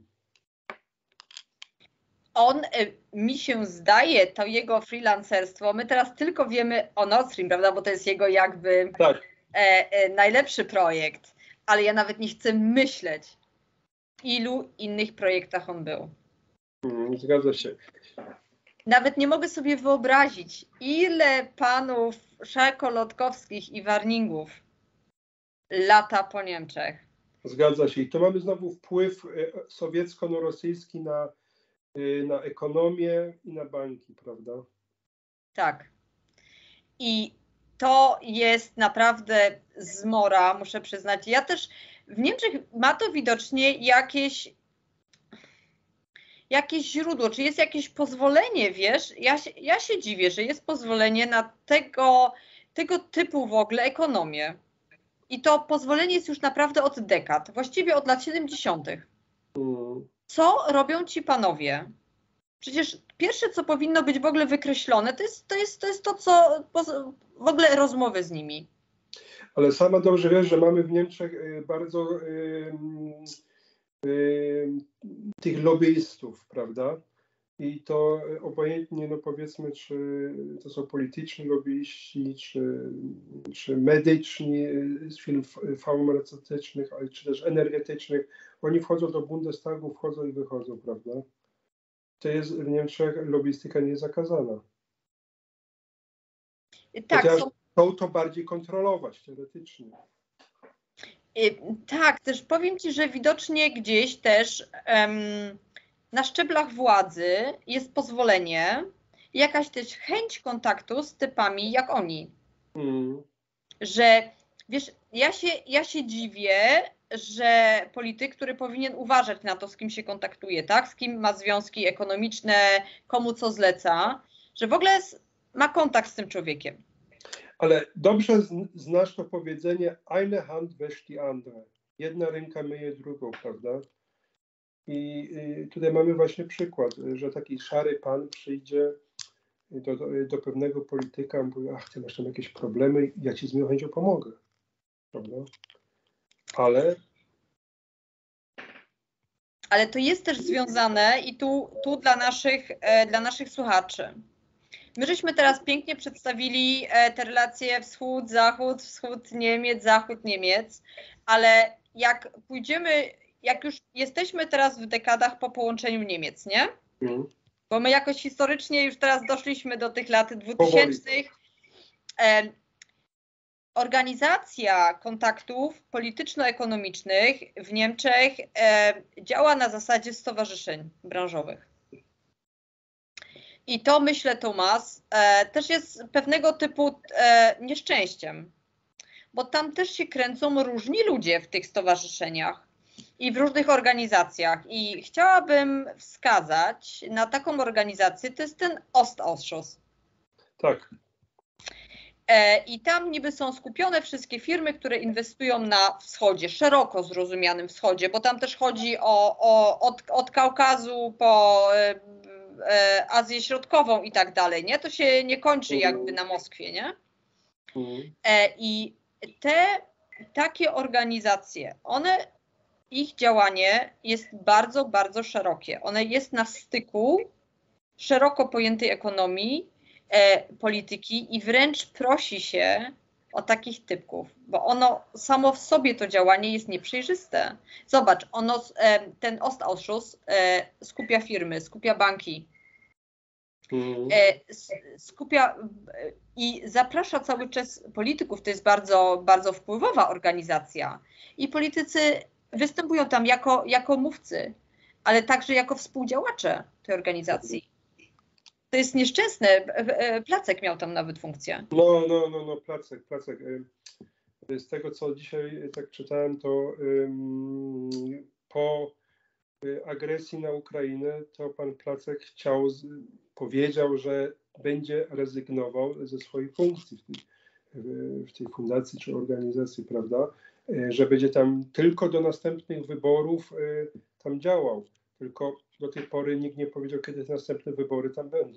On, mi się zdaje, to jego freelancerstwo, my teraz tylko wiemy o Nord Stream, prawda, bo to jest jego jakby najlepszy projekt, ale ja nawet nie chcę myśleć, ilu innych projektach on był. Zgadza się. Nawet nie mogę sobie wyobrazić, ile panów Szarko-Lotkowskich i Warningów lata po Niemczech. Zgadza się. I to mamy znowu wpływ sowiecko-rosyjski na ekonomię i na banki, prawda? Tak. I to jest naprawdę zmora, muszę przyznać. Ja też w Niemczech ma to widocznie jakieś źródło, czy jest jakieś pozwolenie, wiesz? Ja się dziwię, że jest pozwolenie na tego typu w ogóle ekonomię. I to pozwolenie jest już naprawdę od dekad, właściwie od lat 70. Co robią ci panowie? Przecież pierwsze, co powinno być w ogóle wykreślone, to jest to, co w ogóle rozmowy z nimi. Ale sama dobrze wiesz, że mamy w Niemczech bardzo tych lobbyistów, prawda? I to obojętnie, no powiedzmy, czy to są polityczni lobbyiści, czy medyczni z firm farmaceutycznych, czy też energetycznych. Oni wchodzą do Bundestagu, wchodzą i wychodzą, prawda? To jest w Niemczech lobbystyka niezakazana. Tak, chcą to bardziej kontrolować teoretycznie. Tak, też powiem Ci, że widocznie gdzieś też na szczeblach władzy jest pozwolenie, jakaś też chęć kontaktu z typami jak oni. Że wiesz, ja się dziwię, że polityk, który powinien uważać na to, z kim się kontaktuje, tak? Z kim ma związki ekonomiczne, komu co zleca, że w ogóle ma kontakt z tym człowiekiem. Ale dobrze znasz to powiedzenie eine Hand wäscht die andere. Jedna ręka myje drugą, prawda? I tutaj mamy właśnie przykład, że taki szary pan przyjdzie do pewnego polityka i mówi, ty masz tam jakieś problemy, ja ci z miłą chęcią pomogę. Prawda? Ale to jest też związane i tu dla naszych słuchaczy. My żeśmy teraz pięknie przedstawili te relacje wschód, wschód Niemiec, zachód Niemiec, ale jak pójdziemy, jak już jesteśmy teraz w dekadach po połączeniu Niemiec, nie? Bo my jakoś historycznie już teraz doszliśmy do tych lat 2000. Organizacja kontaktów polityczno-ekonomicznych w Niemczech działa na zasadzie stowarzyszeń branżowych. I to, myślę, Tomasz, też jest pewnego typu nieszczęściem, bo tam też się kręcą różni ludzie w tych stowarzyszeniach. i w różnych organizacjach. I chciałabym wskazać na taką organizację, to jest ten Ostausschuss. Tak. I tam niby są skupione wszystkie firmy, które inwestują na wschodzie, szeroko zrozumianym wschodzie, bo tam też chodzi od Kaukazu po Azję Środkową i tak dalej, nie? To się nie kończy jakby na Moskwie, nie? I takie organizacje, ich działanie jest bardzo, bardzo szerokie. One jest na styku szeroko pojętej ekonomii, polityki i wręcz prosi się o takich typków, bo ono samo w sobie to działanie jest nieprzejrzyste. Zobacz, ten Ostausschuss skupia firmy, skupia banki, skupia i zaprasza cały czas polityków. To jest bardzo, bardzo wpływowa organizacja i politycy występują tam jako mówcy, ale także jako współdziałacze tej organizacji. To jest nieszczęsne. Placek miał tam nawet funkcję. No, Placek. Z tego, co dzisiaj tak czytałem, to po agresji na Ukrainę, to pan Placek powiedział, że będzie rezygnował ze swojej funkcji w tej fundacji czy organizacji, prawda? Że będzie tam tylko do następnych wyborów tam działał. Tylko do tej pory nikt nie powiedział, kiedy te następne wybory tam będą.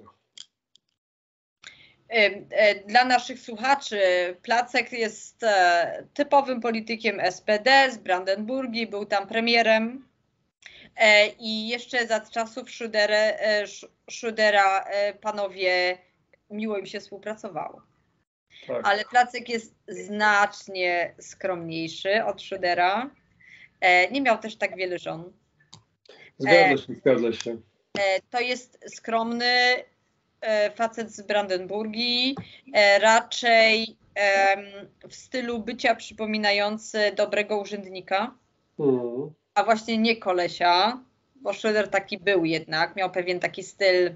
Dla naszych słuchaczy, Placek jest typowym politykiem SPD z Brandenburgii, był tam premierem i jeszcze za czasów Schrödera panowie miło im się współpracowało. Tak. Ale Placek jest znacznie skromniejszy od Schrödera. Nie miał też tak wiele żon. Zgadza się. To jest skromny facet z Brandenburgii, raczej w stylu bycia przypominający dobrego urzędnika, a właśnie nie kolesia, bo Schröder taki był jednak, miał pewien taki styl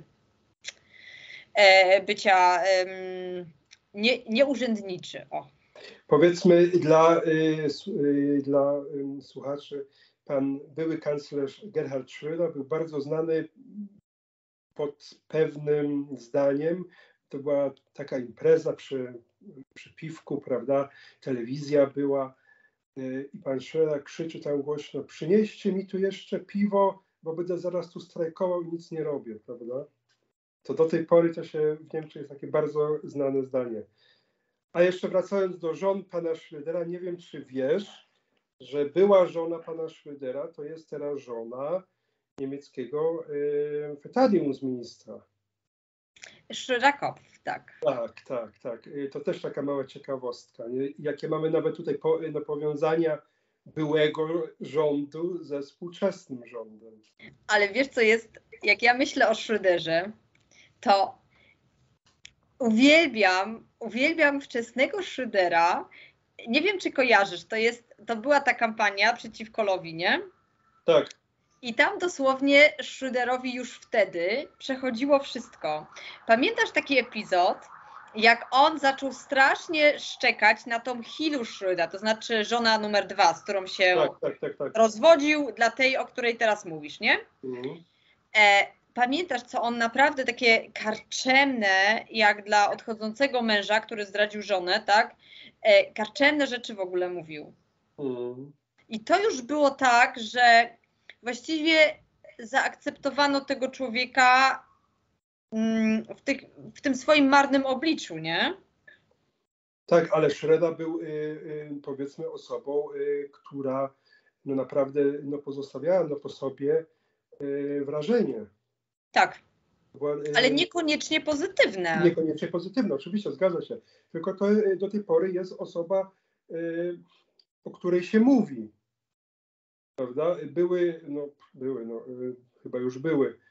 bycia nieurzędniczy. O. Powiedzmy dla słuchaczy, pan były kanclerz Gerhard Schröder był bardzo znany pod pewnym zdaniem. To była taka impreza przy piwku, prawda? Telewizja była i pan Schröder krzyczy tam głośno: przynieście mi tu jeszcze piwo, bo będę zaraz tu strajkował i nic nie robię, prawda? To do tej pory to się w Niemczech jest takie bardzo znane zdanie. A jeszcze wracając do żon pana Schrödera, nie wiem, czy wiesz, że była żona pana Schrödera, to jest teraz żona niemieckiego Verteidigungsministra. Szrakop, tak. Tak. To też taka mała ciekawostka. Nie? Jakie mamy nawet tutaj powiązania byłego rządu ze współczesnym rządem. Ale wiesz, co jest, jak ja myślę o Schröderze, to uwielbiam wczesnego Schrödera. Nie wiem, czy kojarzysz, to była ta kampania przeciwko Kolowi, nie? Tak. I tam dosłownie Schröderowi już wtedy przechodziło wszystko. Pamiętasz taki epizod, jak on zaczął strasznie szczekać na tą Hilu Schröder, to znaczy żona numer 2, z którą się tak. rozwodził, dla tej, o której teraz mówisz, nie? Mhm. Pamiętasz, co on naprawdę takie karczemne, jak dla odchodzącego męża, który zdradził żonę, tak? Karczemne rzeczy w ogóle mówił. I to już było tak, że właściwie zaakceptowano tego człowieka w tym swoim marnym obliczu, nie? Tak, ale Schröder był powiedzmy osobą, która no naprawdę pozostawiała po sobie wrażenie. Tak, ale niekoniecznie pozytywne. Niekoniecznie pozytywne, oczywiście, zgadza się. Tylko to do tej pory jest osoba, o której się mówi. Prawda? Chyba już były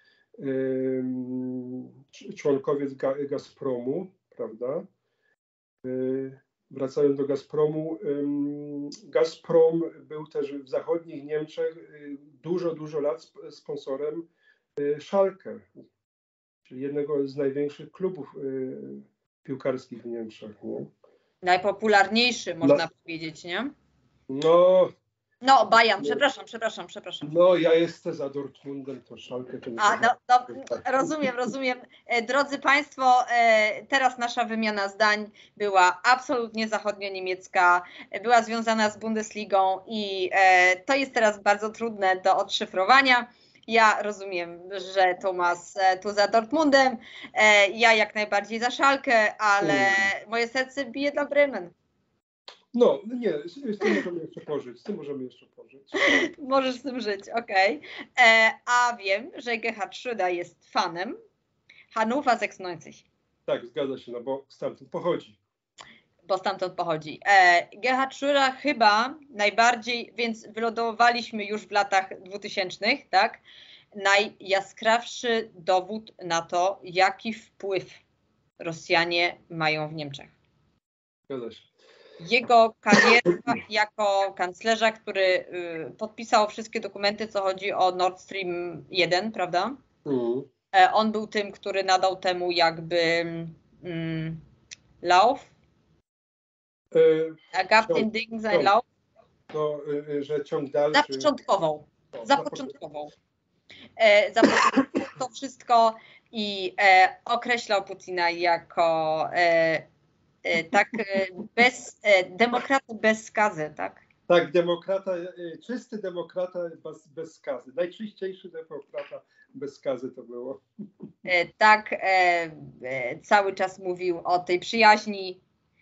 członkowie Gazpromu, prawda? Wracając do Gazpromu, Gazprom był też w zachodnich Niemczech dużo lat sponsorem Schalke, czyli jednego z największych klubów piłkarskich w Niemczech. Nie? Najpopularniejszy, można powiedzieć, nie? No, No, Bayern, przepraszam. No, ja jestem za Dortmundem, to Schalke. Rozumiem. Drodzy Państwo, teraz nasza wymiana zdań była absolutnie zachodnio-niemiecka, była związana z Bundesligą i to jest teraz bardzo trudne do odszyfrowania. Ja rozumiem, że Tomasz tu za Dortmundem, ja jak najbardziej za Schalke, ale moje serce bije dla Bremen. No, nie, z tym możemy jeszcze pożyć. Możesz z tym żyć, okej. A wiem, że Gerhard Schröder jest fanem Hannover 96. Tak, zgadza się, no bo stamtąd pochodzi. Gerhard Schröder chyba najbardziej, więc wylądowaliśmy już w latach 2000, tak? Najjaskrawszy dowód na to, jaki wpływ Rosjanie mają w Niemczech. Zgadza się. Jego kariera jako kanclerza, który podpisał wszystkie dokumenty, co chodzi o Nord Stream 1, prawda? On był tym, który nadał temu jakby Lauf. Gab den Dingen sein Lauf. No, że ciąg dalszy. Zapoczątkował to wszystko i określał Putina jako demokratę bez skazy, tak? Tak, czysty demokrata bez skazy. Najczyściejszy demokrata bez skazy to było. Tak, cały czas mówił o tej przyjaźni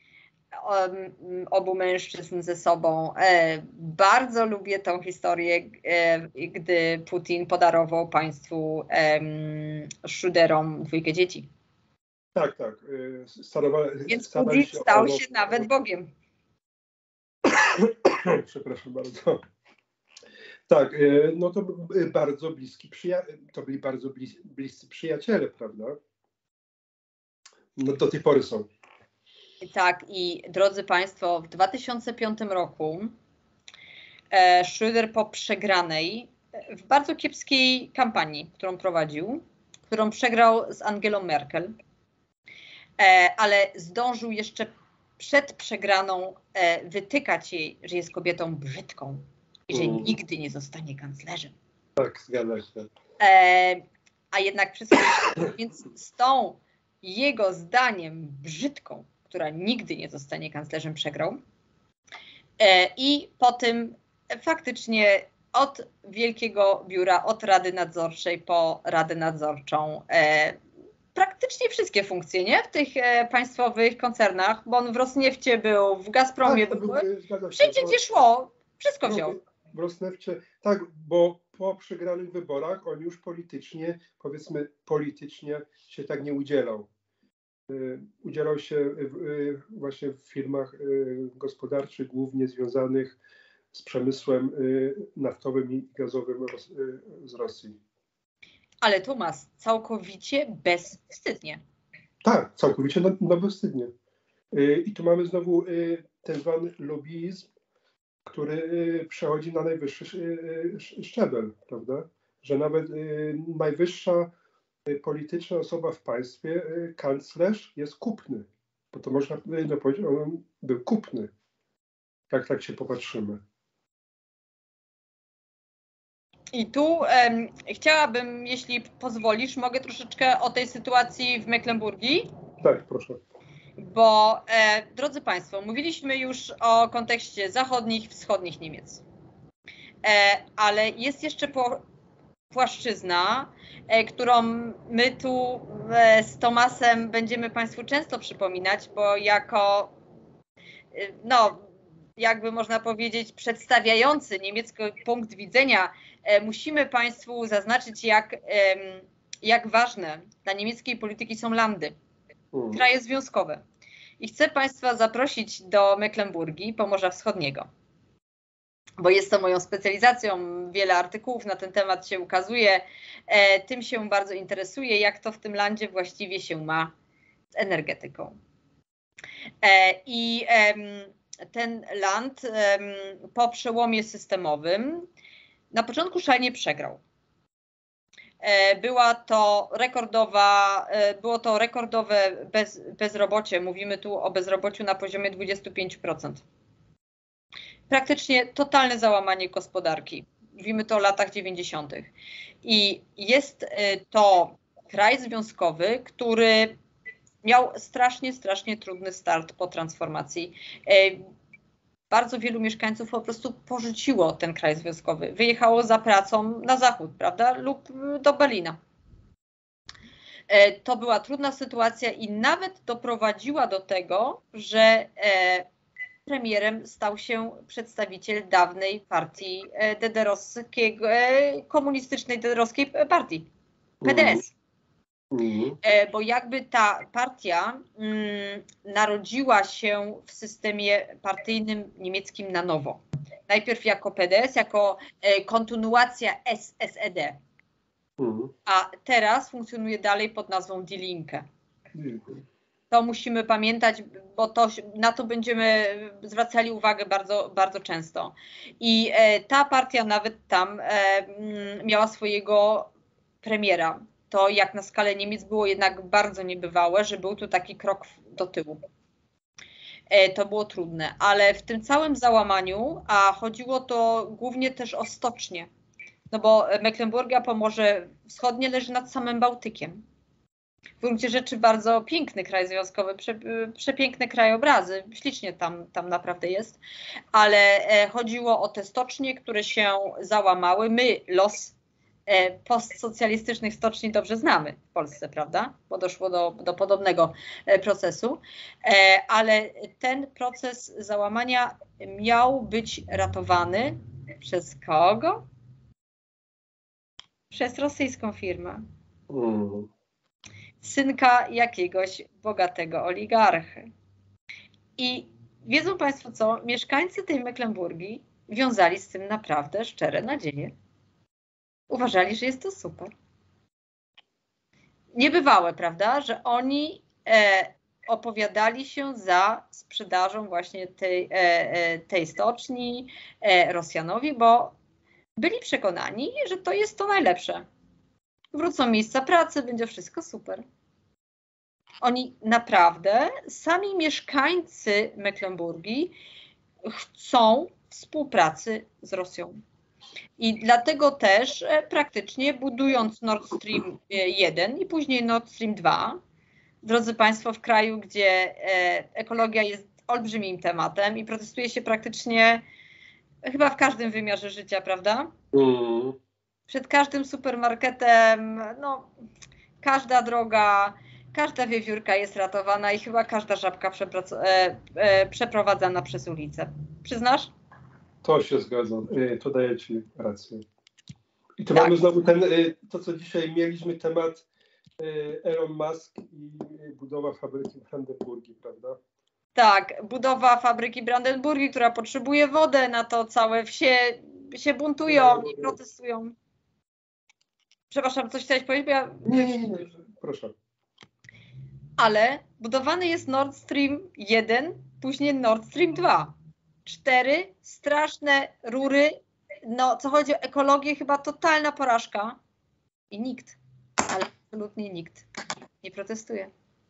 obu mężczyzn ze sobą. Bardzo lubię tą historię, gdy Putin podarował państwu Schröderom 2 dzieci. Tak. Więc Putin stał się nawet Bogiem. Przepraszam bardzo. Tak, no to bardzo byli bardzo bliscy przyjaciele, prawda? No do tej pory są. Tak, i drodzy Państwo, w 2005 roku Schröder po przegranej, w bardzo kiepskiej kampanii, którą prowadził, którą przegrał z Angelą Merkel, ale zdążył jeszcze przed przegraną wytykać jej, że jest kobietą brzydką i że nigdy nie zostanie kanclerzem. Tak, zgadza się. A jednak wszystko, więc z tą jego zdaniem brzydką, która nigdy nie zostanie kanclerzem, przegrał. I po tym faktycznie od Wielkiego Biura, od Rady Nadzorczej po Radę Nadzorczą, praktycznie wszystkie funkcje, nie? W tych państwowych koncernach, bo on w Rosniefcie był, w Gazpromie był, wszędzie gdzie szło, wszystko wziął. W Rosnefcie, tak, bo po przegranych wyborach on już politycznie się tak nie udzielał. Udzielał się właśnie w firmach gospodarczych, głównie związanych z przemysłem naftowym i gazowym z Rosji. Ale Tomasz, całkowicie bezwstydnie. Tak, całkowicie bezwstydnie. I tu mamy znowu ten zwany lobbyizm, który przechodzi na najwyższy szczebel, prawda? Że nawet najwyższa polityczna osoba w państwie, kanclerz, jest kupny. Bo to można powiedzieć, on był kupny. Jak tak się popatrzymy. I tu chciałabym, jeśli pozwolisz, mogę troszeczkę o tej sytuacji w Mecklenburgii? Tak, proszę. Bo, drodzy Państwo, mówiliśmy już o kontekście zachodnich, wschodnich Niemiec. Ale jest jeszcze płaszczyzna, którą my tu z Tomaszem będziemy Państwu często przypominać, bo jako, jakby można powiedzieć, przedstawiający niemiecki punkt widzenia, musimy Państwu zaznaczyć, jak ważne dla niemieckiej polityki są landy, kraje związkowe. I chcę Państwa zaprosić do Mecklenburgii, Pomorza Wschodniego, bo jest to moją specjalizacją, wiele artykułów na ten temat się ukazuje, tym się bardzo interesuję, jak to w tym landzie właściwie się ma z energetyką. I ten land po przełomie systemowym na początku szalenie przegrał. Było to rekordowe bezrobocie, mówimy tu o bezrobociu na poziomie 25%. praktycznie totalne załamanie gospodarki. Mówimy to o latach 90. I jest to kraj związkowy, który miał strasznie trudny start po transformacji. Bardzo wielu mieszkańców po prostu porzuciło ten kraj związkowy. Wyjechało za pracą na zachód, prawda? Lub do Berlina. To była trudna sytuacja i nawet doprowadziła do tego, że premierem stał się przedstawiciel dawnej partii komunistycznej DDR-owskiej partii, PDS. Bo jakby ta partia narodziła się w systemie partyjnym niemieckim na nowo. Najpierw jako PDS, jako kontynuacja SSED. A teraz funkcjonuje dalej pod nazwą Die Linke. To musimy pamiętać, bo na to będziemy zwracali uwagę bardzo, bardzo często. I ta partia nawet tam miała swojego premiera. To jak na skalę Niemiec było jednak bardzo niebywałe, że był to taki krok do tyłu. To było trudne, ale w tym całym załamaniu, a chodziło to głównie też o stocznie, no bo Mecklenburgia Pomorze Wschodnie leży nad samym Bałtykiem. W gruncie rzeczy bardzo piękny kraj związkowy, przepiękne krajobrazy, ślicznie tam naprawdę jest, ale chodziło o te stocznie, które się załamały. My los postsocjalistycznych stoczni dobrze znamy w Polsce, prawda? Bo doszło do podobnego procesu, ale ten proces załamania miał być ratowany przez kogo? Przez rosyjską firmę. Synka jakiegoś bogatego oligarchy. I wiedzą Państwo co? Mieszkańcy tej Mecklenburgii wiązali z tym naprawdę szczere nadzieje. Uważali, że jest to super. Niebywałe, prawda, że oni opowiadali się za sprzedażą właśnie tej stoczni Rosjanowi, bo byli przekonani, że to jest to najlepsze. Wrócą miejsca pracy, będzie wszystko super. Oni naprawdę, sami mieszkańcy Mecklenburgii chcą współpracy z Rosją. I dlatego też praktycznie budując Nord Stream 1 i później Nord Stream 2, drodzy Państwo, w kraju, gdzie ekologia jest olbrzymim tematem i protestuje się praktycznie chyba w każdym wymiarze życia, prawda? Przed każdym supermarketem, no, każda droga, każda wiewiórka jest ratowana i chyba każda żabka przeprowadzana przez ulicę. Przyznasz? To się zgadza, to daję Ci rację. I to tak. mamy znowu to co dzisiaj mieliśmy, temat Elon Musk i budowa fabryki w Brandenburgii, prawda? Tak, budowa fabryki Brandenburgii, która potrzebuje wodę, na to całe wsie się buntują i protestują. Przepraszam, coś chciałeś powiedzieć? Bo ja... Nie, proszę. Ale budowany jest Nord Stream 1, później Nord Stream 2. 4 straszne rury, no co chodzi o ekologię, chyba totalna porażka. I nikt, ale absolutnie nikt nie protestuje.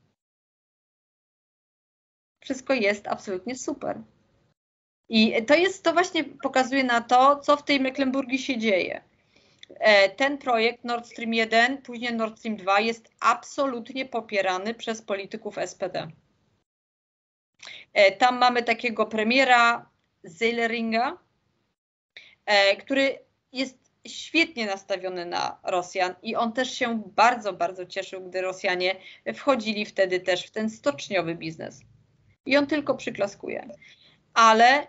Wszystko jest absolutnie super. I to właśnie pokazuje na to, co w tej Mecklenburgii się dzieje. Ten projekt Nord Stream 1, później Nord Stream 2 jest absolutnie popierany przez polityków SPD. Tam mamy takiego premiera Selleringa, który jest świetnie nastawiony na Rosjan i on też się bardzo, bardzo cieszył, gdy Rosjanie wchodzili wtedy też w ten stoczniowy biznes. I on tylko przyklaskuje. Ale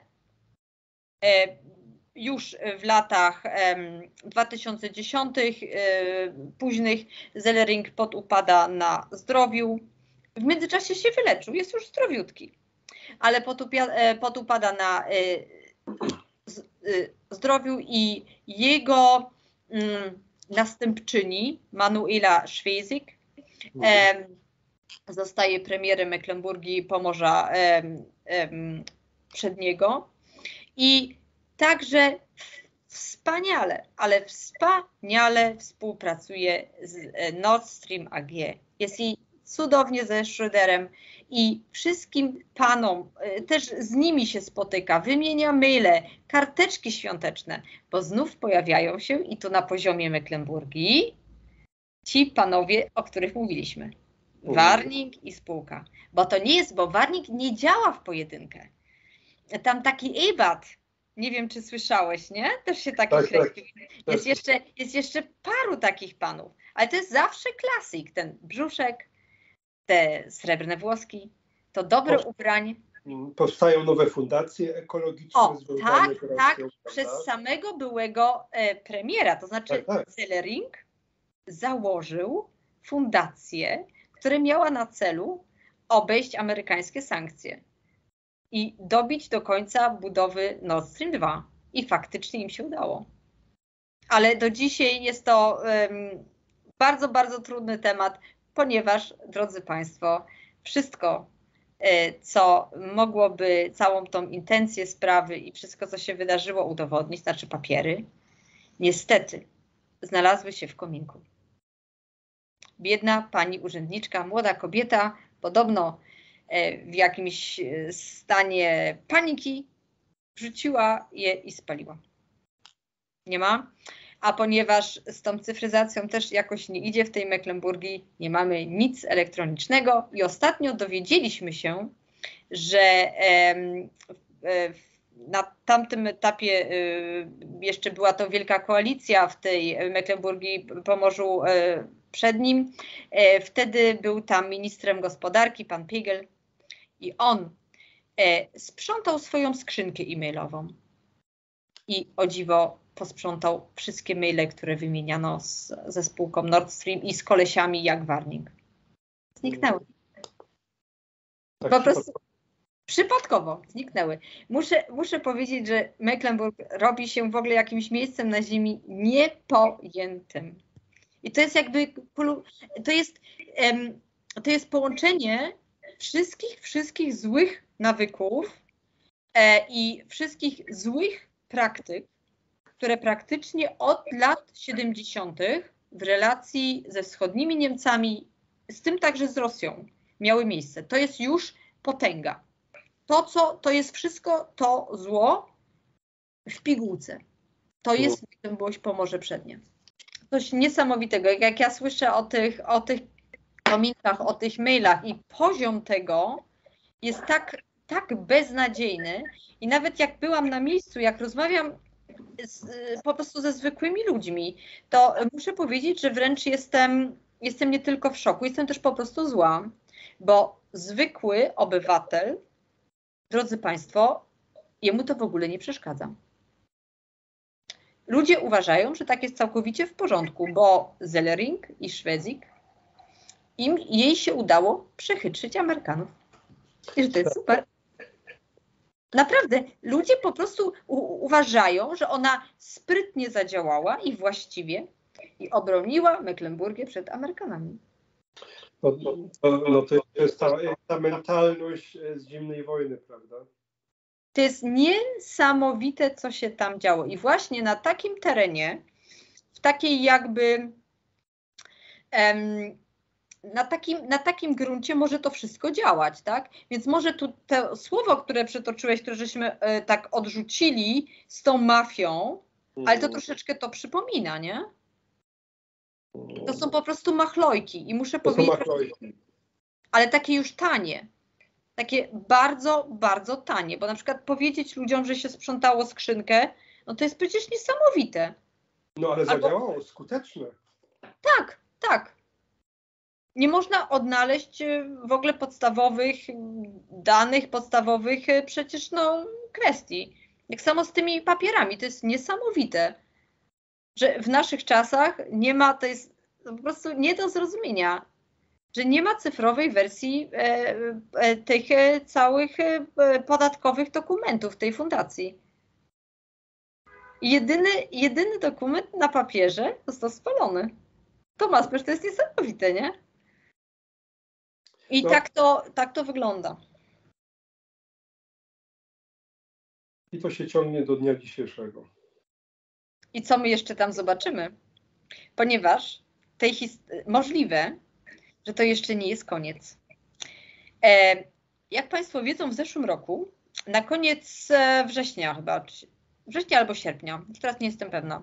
już w latach 2010 późnych Sellering podupada na zdrowiu. W międzyczasie się wyleczył, jest już zdrowiutki. Ale podupada na zdrowiu i jego następczyni Manuela Schwesig zostaje premierem Mecklenburgii Pomorza Przedniego i także wspaniale, ale wspaniale współpracuje z Nord Stream AG. Jest jej cudownie ze Schröderem i wszystkim panom, też z nimi się spotyka, wymienia maile, karteczki świąteczne, bo znów pojawiają się i to na poziomie Mecklenburgii ci panowie, o których mówiliśmy. Warning i spółka. Bo to nie jest, bo Warning nie działa w pojedynkę. Tam taki Ebat, nie wiem czy słyszałeś, nie? Też się taki kreśli. Jest jeszcze paru takich panów, ale to jest zawsze klasyk, ten brzuszek, te srebrne włoski, to dobre ubranie. Powstają nowe fundacje ekologiczne. Tak, przez samego byłego premiera, to znaczy Sellering założył fundację, która miała na celu obejść amerykańskie sankcje i dobić do końca budowy Nord Stream 2. I faktycznie im się udało. Ale do dzisiaj jest to bardzo, bardzo trudny temat, ponieważ, drodzy Państwo, wszystko, co mogłoby całą tą intencję sprawy i wszystko, co się wydarzyło, udowodnić, znaczy papiery, niestety znalazły się w kominku. Biedna pani urzędniczka, młoda kobieta, podobno w jakimś stanie paniki, wrzuciła je i spaliła. Nie ma. A ponieważ z tą cyfryzacją też jakoś nie idzie w tej Mecklenburgii, nie mamy nic elektronicznego i ostatnio dowiedzieliśmy się, że na tamtym etapie jeszcze była to wielka koalicja w tej Mecklenburgii, Pomorzu Przednim. Wtedy był tam ministrem gospodarki, pan Pigel, i on sprzątał swoją skrzynkę e-mailową i o dziwo posprzątał wszystkie maile, które wymieniano ze spółką Nord Stream i z kolesiami jak Warning. Zniknęły. Tak, po prostu przypadkowo zniknęły. Muszę powiedzieć, że Mecklenburg robi się w ogóle jakimś miejscem na ziemi niepojętym. I to jest jakby, to jest połączenie wszystkich złych nawyków i wszystkich złych praktyk, które praktycznie od lat 70. w relacji ze wschodnimi Niemcami, z tym także z Rosją, miały miejsce. To jest już potęga. To jest wszystko to zło w pigułce. To jest Pomorze Przednie. Coś niesamowitego. Jak ja słyszę o tych kominkach, o tych mailach i poziom tego jest tak beznadziejny i nawet jak byłam na miejscu, jak rozmawiam po prostu ze zwykłymi ludźmi, to muszę powiedzieć, że wręcz jestem nie tylko w szoku, jestem też po prostu zła, bo zwykły obywatel, drodzy Państwo, jemu to w ogóle nie przeszkadza. Ludzie uważają, że tak jest całkowicie w porządku, bo Sellering i Schwedzik jej się udało przechytrzyć Amerykanów. I że to jest super. Naprawdę, ludzie po prostu uważają, że ona sprytnie zadziałała i właściwie i obroniła Mecklenburgię przed Amerykanami. To jest ta mentalność z zimnej wojny, prawda? To jest niesamowite, co się tam działo. I właśnie na takim terenie, w takiej jakby na takim gruncie może to wszystko działać, tak? Więc może tu to słowo, które przytoczyłeś, które żeśmy tak odrzucili z tą mafią, ale to troszeczkę to przypomina, nie? To są po prostu machlojki i muszę powiedzieć, ale takie już tanie. Takie bardzo, bardzo tanie, bo na przykład powiedzieć ludziom, że się sprzątało skrzynkę, no to jest przecież niesamowite. No ale zadziałało, skuteczne. Tak. Nie można odnaleźć w ogóle podstawowych danych, podstawowych przecież kwestii. Jak samo z tymi papierami, to jest niesamowite, że w naszych czasach nie ma, to jest po prostu nie do zrozumienia, że nie ma cyfrowej wersji tych całych podatkowych dokumentów tej fundacji. Jedyny dokument na papierze został spalony. Tomasz, przecież to jest niesamowite, nie? I tak to wygląda. I to się ciągnie do dnia dzisiejszego. I co my jeszcze tam zobaczymy? Ponieważ możliwe, że to jeszcze nie jest koniec. Jak Państwo wiedzą, w zeszłym roku, na koniec września chyba, września albo sierpnia, już teraz nie jestem pewna,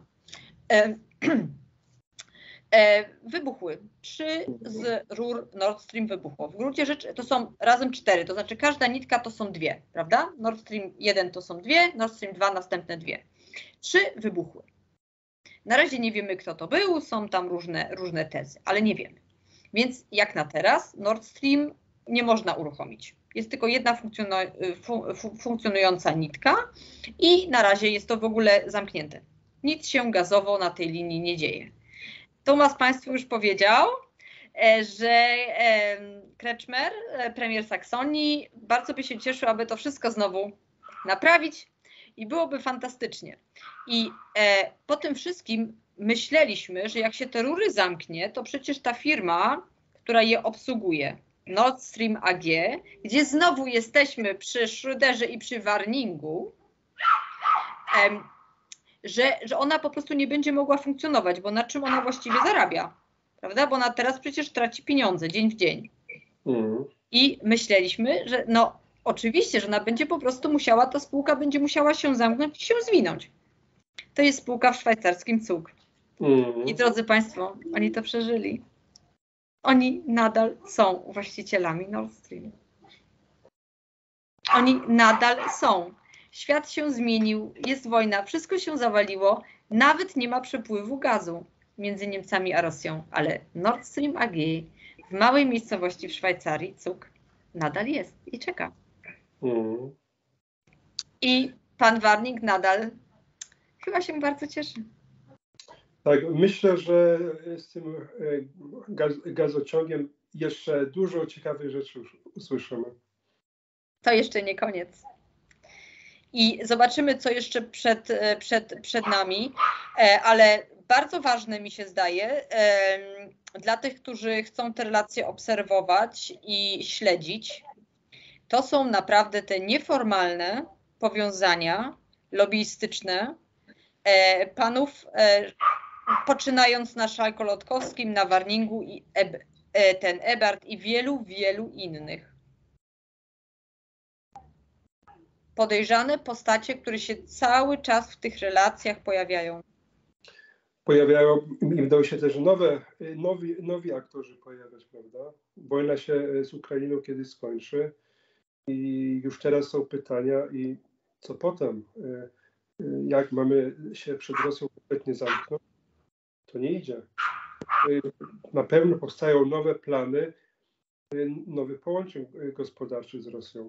wybuchły. 3 z rur Nord Stream wybuchło. W gruncie rzeczy to są razem 4, to znaczy każda nitka to są 2, prawda? Nord Stream 1 to są 2, Nord Stream 2 następne 2. 3 wybuchły. Na razie nie wiemy, kto to był, są tam różne tezy, ale nie wiemy. Więc jak na teraz Nord Stream nie można uruchomić. Jest tylko jedna funkcjonująca nitka i na razie jest to w ogóle zamknięte. Nic się gazowo na tej linii nie dzieje. Tomasz Państwu już powiedział, że Kretschmer, premier Saksonii, bardzo by się cieszył, aby to wszystko znowu naprawić i byłoby fantastycznie. I po tym wszystkim myśleliśmy, że jak się te rury zamknie, to przecież ta firma, która je obsługuje, Nord Stream AG, gdzie znowu jesteśmy przy Schröderze i przy Warningu, że ona po prostu nie będzie mogła funkcjonować, bo na czym ona właściwie zarabia, prawda? Bo ona teraz przecież traci pieniądze dzień w dzień. I myśleliśmy, że no oczywiście, że ona będzie po prostu musiała, ta spółka będzie musiała się zamknąć i się zwinąć. To jest spółka w szwajcarskim Zug. I drodzy Państwo, oni to przeżyli. Oni nadal są właścicielami Nord Stream. Oni nadal są. Świat się zmienił, jest wojna, wszystko się zawaliło, nawet nie ma przepływu gazu między Niemcami a Rosją, ale Nord Stream AG w małej miejscowości w Szwajcarii, Zug, nadal jest i czeka. I pan Warning nadal chyba się bardzo cieszy. Tak, myślę, że z tym gazociągiem jeszcze dużo ciekawych rzeczy usłyszymy. To jeszcze nie koniec. I zobaczymy, co jeszcze przed nami, ale bardzo ważne mi się zdaje dla tych, którzy chcą te relacje obserwować i śledzić, to są naprawdę te nieformalne powiązania lobbyistyczne panów, poczynając na Szajko-Lotkowskim, na Warningu i ten Ebert i wielu innych. Podejrzane postacie, które się cały czas w tych relacjach pojawiają. Pojawiają i będą się też nowi aktorzy pojawiać, prawda? Wojna się z Ukrainą kiedyś skończy i już teraz są pytania i co potem? Jak mamy się przed Rosją kompletnie zamknąć? To nie idzie. Na pewno powstają nowe plany nowych połączeń gospodarczych z Rosją.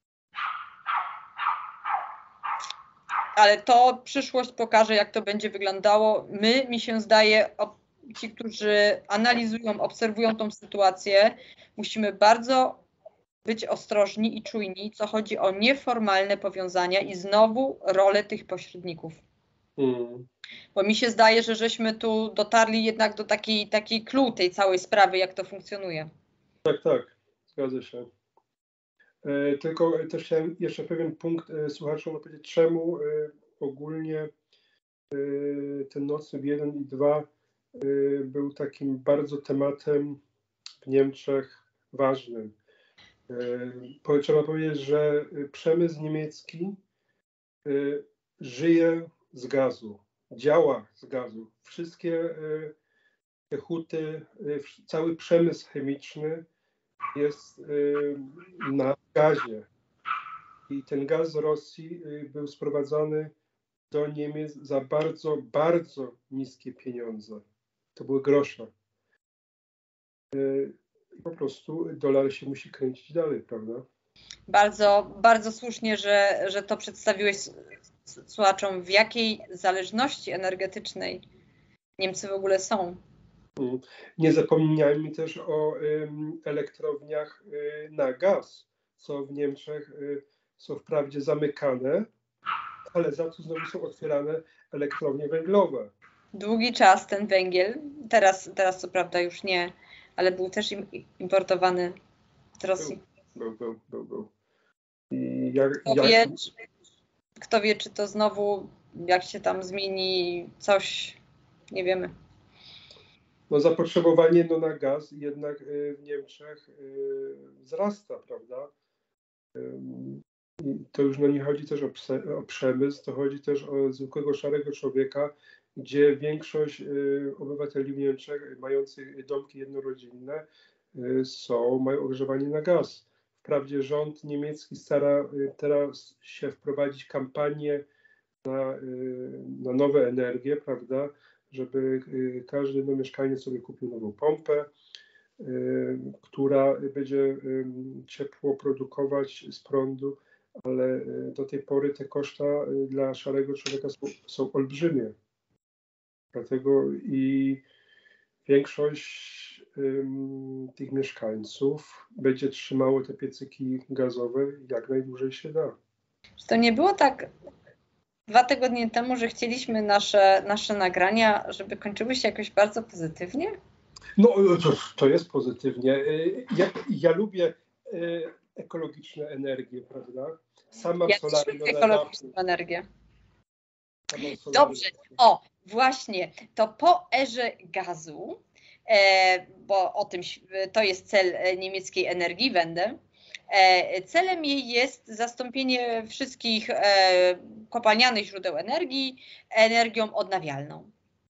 Ale to przyszłość pokaże, jak to będzie wyglądało. Mi się zdaje, ci, którzy analizują, obserwują tą sytuację, musimy bardzo być ostrożni i czujni, co chodzi o nieformalne powiązania i znowu rolę tych pośredników. Bo mi się zdaje, że żeśmy tu dotarli jednak do takiej clue tej całej sprawy, jak to funkcjonuje. Tak, zgadza się. Tylko też chciałem jeszcze pewien punkt słuchaczom powiedzieć, czemu ogólnie ten Nord Stream 1 i 2 był takim bardzo tematem w Niemczech ważnym. Trzeba powiedzieć, że przemysł niemiecki żyje z gazu, działa z gazu. Wszystkie te huty, cały przemysł chemiczny jest na gazie. I ten gaz z Rosji był sprowadzany do Niemiec za bardzo niskie pieniądze. To były grosze. I po prostu dolar się musi kręcić dalej, prawda? Bardzo słusznie, że to przedstawiłeś słuchaczom, w jakiej zależności energetycznej Niemcy w ogóle są. Nie zapominajmy też o elektrowniach na gaz, co w Niemczech są wprawdzie zamykane, ale za to znowu są otwierane elektrownie węglowe. Długi czas ten węgiel, teraz co prawda już nie, ale był też importowany z Rosji. Był. Kto wie, czy to znowu, jak się tam zmieni coś, nie wiemy. no zapotrzebowanie na gaz jednak w Niemczech wzrasta, prawda? To już nie chodzi też o przemysł, to chodzi też o zwykłego szarego człowieka, gdzie większość obywateli w Niemczech mających domki jednorodzinne mają ogrzewanie na gaz. Wprawdzie rząd niemiecki stara teraz się wprowadzić kampanię na nowe energie, prawda, żeby każdy mieszkaniec sobie kupił nową pompę, która będzie ciepło produkować z prądu, ale do tej pory te koszta dla szarego człowieka są olbrzymie. Dlatego i większość tych mieszkańców będzie trzymało te piecyki gazowe jak najdłużej się da. Czy to nie było tak 2 tygodnie temu, że chcieliśmy nasze nagrania, żeby kończyły się jakoś bardzo pozytywnie? No, to jest pozytywnie. Ja lubię ekologiczne energie, prawda? Sama Ja też lubię ekologiczną energię. Dobrze, właśnie, to po erze gazu, bo o tym to jest cel niemieckiej Energiewende, celem jej jest zastąpienie wszystkich kopalnianych źródeł energii energią odnawialną.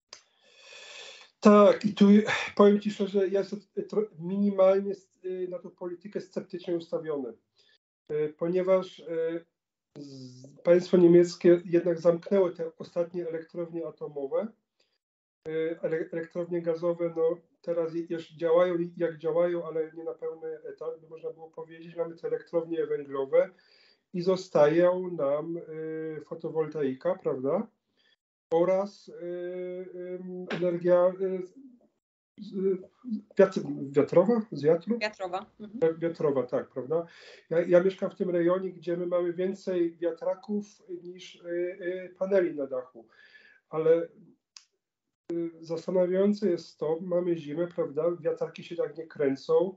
Tak, i tu powiem Ci szczerze, ja jestem minimalnie na tą politykę sceptycznie ustawiony, ponieważ państwo niemieckie jednak zamknęło te ostatnie elektrownie atomowe. Elektrownie gazowe, no teraz jeszcze działają jak działają, ale nie na pełny etat, by można było powiedzieć. Mamy te elektrownie węglowe i zostaje nam fotowoltaika, prawda? Oraz energia wiatrowa, z wiatru? Wiatrowa. Wiatrowa, tak, prawda? Ja mieszkam w tym rejonie, gdzie my mamy więcej wiatraków niż paneli na dachu, ale zastanawiające jest to, mamy zimę, prawda? Wiatraki się tak nie kręcą,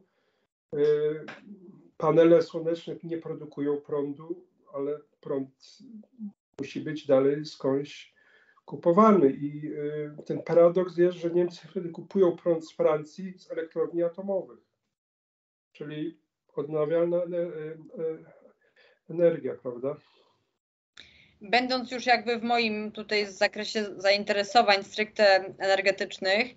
panele słoneczne nie produkują prądu, ale prąd musi być dalej skądś kupowany i ten paradoks jest, że Niemcy wtedy kupują prąd z Francji z elektrowni atomowych, czyli odnawialna energia, prawda? Będąc już jakby w moim tutaj zakresie zainteresowań stricte energetycznych,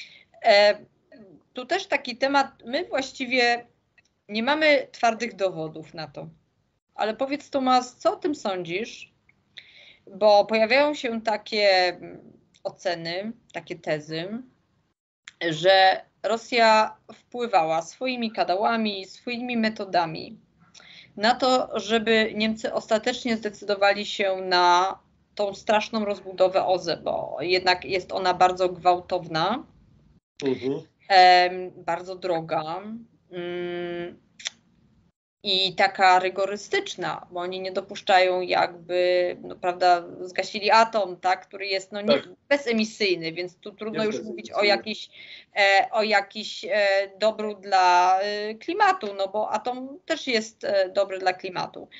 tu też taki temat, my właściwie nie mamy twardych dowodów na to. Ale powiedz, Tomasz, co o tym sądzisz? Bo pojawiają się takie oceny, takie tezy, że Rosja wpływała swoimi kanałami, swoimi metodami na to, żeby Niemcy ostatecznie zdecydowali się na tą straszną rozbudowę OZE, bo jednak jest ona bardzo gwałtowna, bardzo droga i taka rygorystyczna, bo oni nie dopuszczają jakby, no prawda, zgasili atom, tak, który jest no, nie, bezemisyjny, więc tu trudno już mówić o jakiś dobru dla klimatu, no bo atom też jest dobry dla klimatu,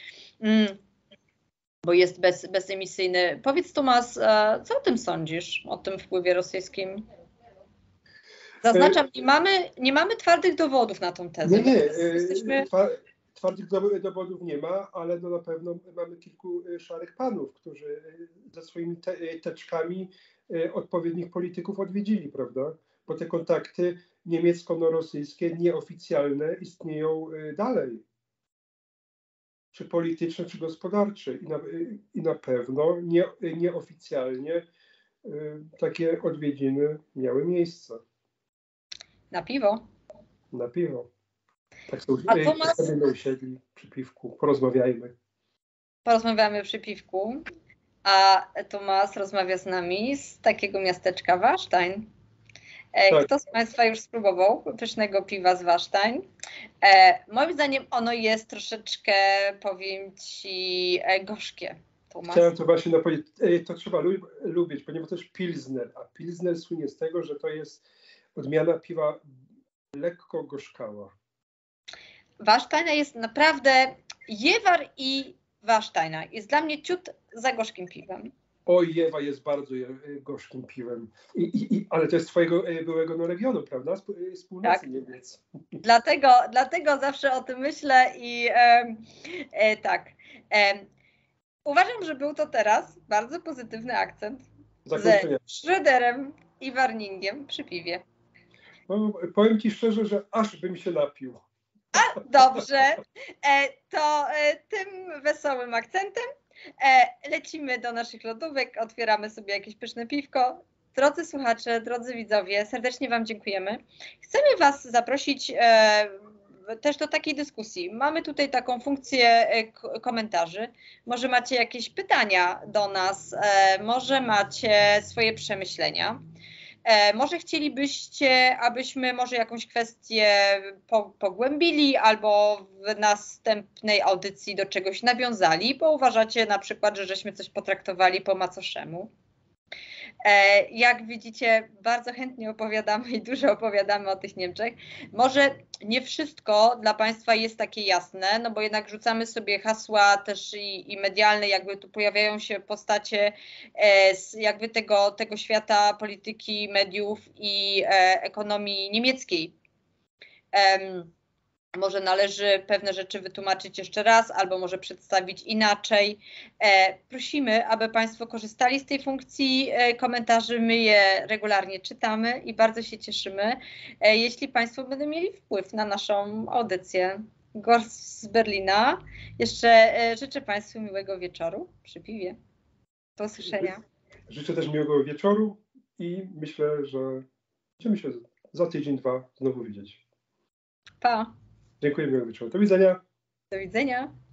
bo jest bezemisyjny. Powiedz, Tomasz, co o tym sądzisz, o tym wpływie rosyjskim? Zaznaczam, nie mamy twardych dowodów na tą tezę. Nie. Twardych dowodów nie ma, ale no na pewno mamy kilku szarych panów, którzy ze swoimi teczkami odpowiednich polityków odwiedzili, prawda? Bo te kontakty niemiecko-rosyjskie nieoficjalne istnieją dalej. Czy polityczne, czy gospodarcze. I na pewno nieoficjalnie takie odwiedziny miały miejsce. Na piwo? Na piwo. Tak sobie usiedli przy piwku. Porozmawiajmy. Porozmawiamy przy piwku. A Tomasz rozmawia z nami z takiego miasteczka Warstein. Tak. Kto z Państwa już spróbował pysznego piwa z Warstein? Moim zdaniem ono jest troszeczkę, powiem Ci, gorzkie. Tomasz. Chciałem to właśnie powiedzieć. To trzeba lubić, ponieważ to jest pilsner. A pilsner słynie z tego, że to jest odmiana piwa lekko gorzkała. Warsteina jest naprawdę, Jewar i Warsteina jest dla mnie ciut za gorzkim piwem. Oj, Ewa jest bardzo gorzkim piwem. Ale to jest twojego byłego regionu, prawda? Z północy Tak. Niemiec. Dlatego zawsze o tym myślę i tak. Uważam, że był to teraz bardzo pozytywny akcent ze Schröderem i Warningiem przy piwie. No, powiem ci szczerze, że aż bym się napił. A, dobrze. To tym wesołym akcentem lecimy do naszych lodówek, otwieramy sobie jakieś pyszne piwko. Drodzy słuchacze, drodzy widzowie, serdecznie Wam dziękujemy. Chcemy Was zaprosić też do takiej dyskusji. Mamy tutaj taką funkcję komentarzy. Może macie jakieś pytania do nas, może macie swoje przemyślenia. Może chcielibyście, abyśmy może jakąś kwestię pogłębili albo w następnej audycji do czegoś nawiązali, bo uważacie na przykład, że żeśmy coś potraktowali po macoszemu. Jak widzicie, bardzo chętnie opowiadamy i dużo opowiadamy o tych Niemczech. Może nie wszystko dla Państwa jest takie jasne, no bo jednak rzucamy sobie hasła też i medialne, jakby tu pojawiają się postacie z jakby tego świata polityki, mediów i ekonomii niemieckiej. Może należy pewne rzeczy wytłumaczyć jeszcze raz, albo może przedstawić inaczej. Prosimy, aby Państwo korzystali z tej funkcji komentarzy. My je regularnie czytamy i bardzo się cieszymy, jeśli Państwo będą mieli wpływ na naszą audycję. Gorst z Berlina. Jeszcze życzę Państwu miłego wieczoru przy piwie. Do usłyszenia. Życzę też miłego wieczoru i myślę, że będziemy się za tydzień, dwa znowu widzieć. Pa. Dziękuję, miłego wieczoru. Do widzenia. Do widzenia.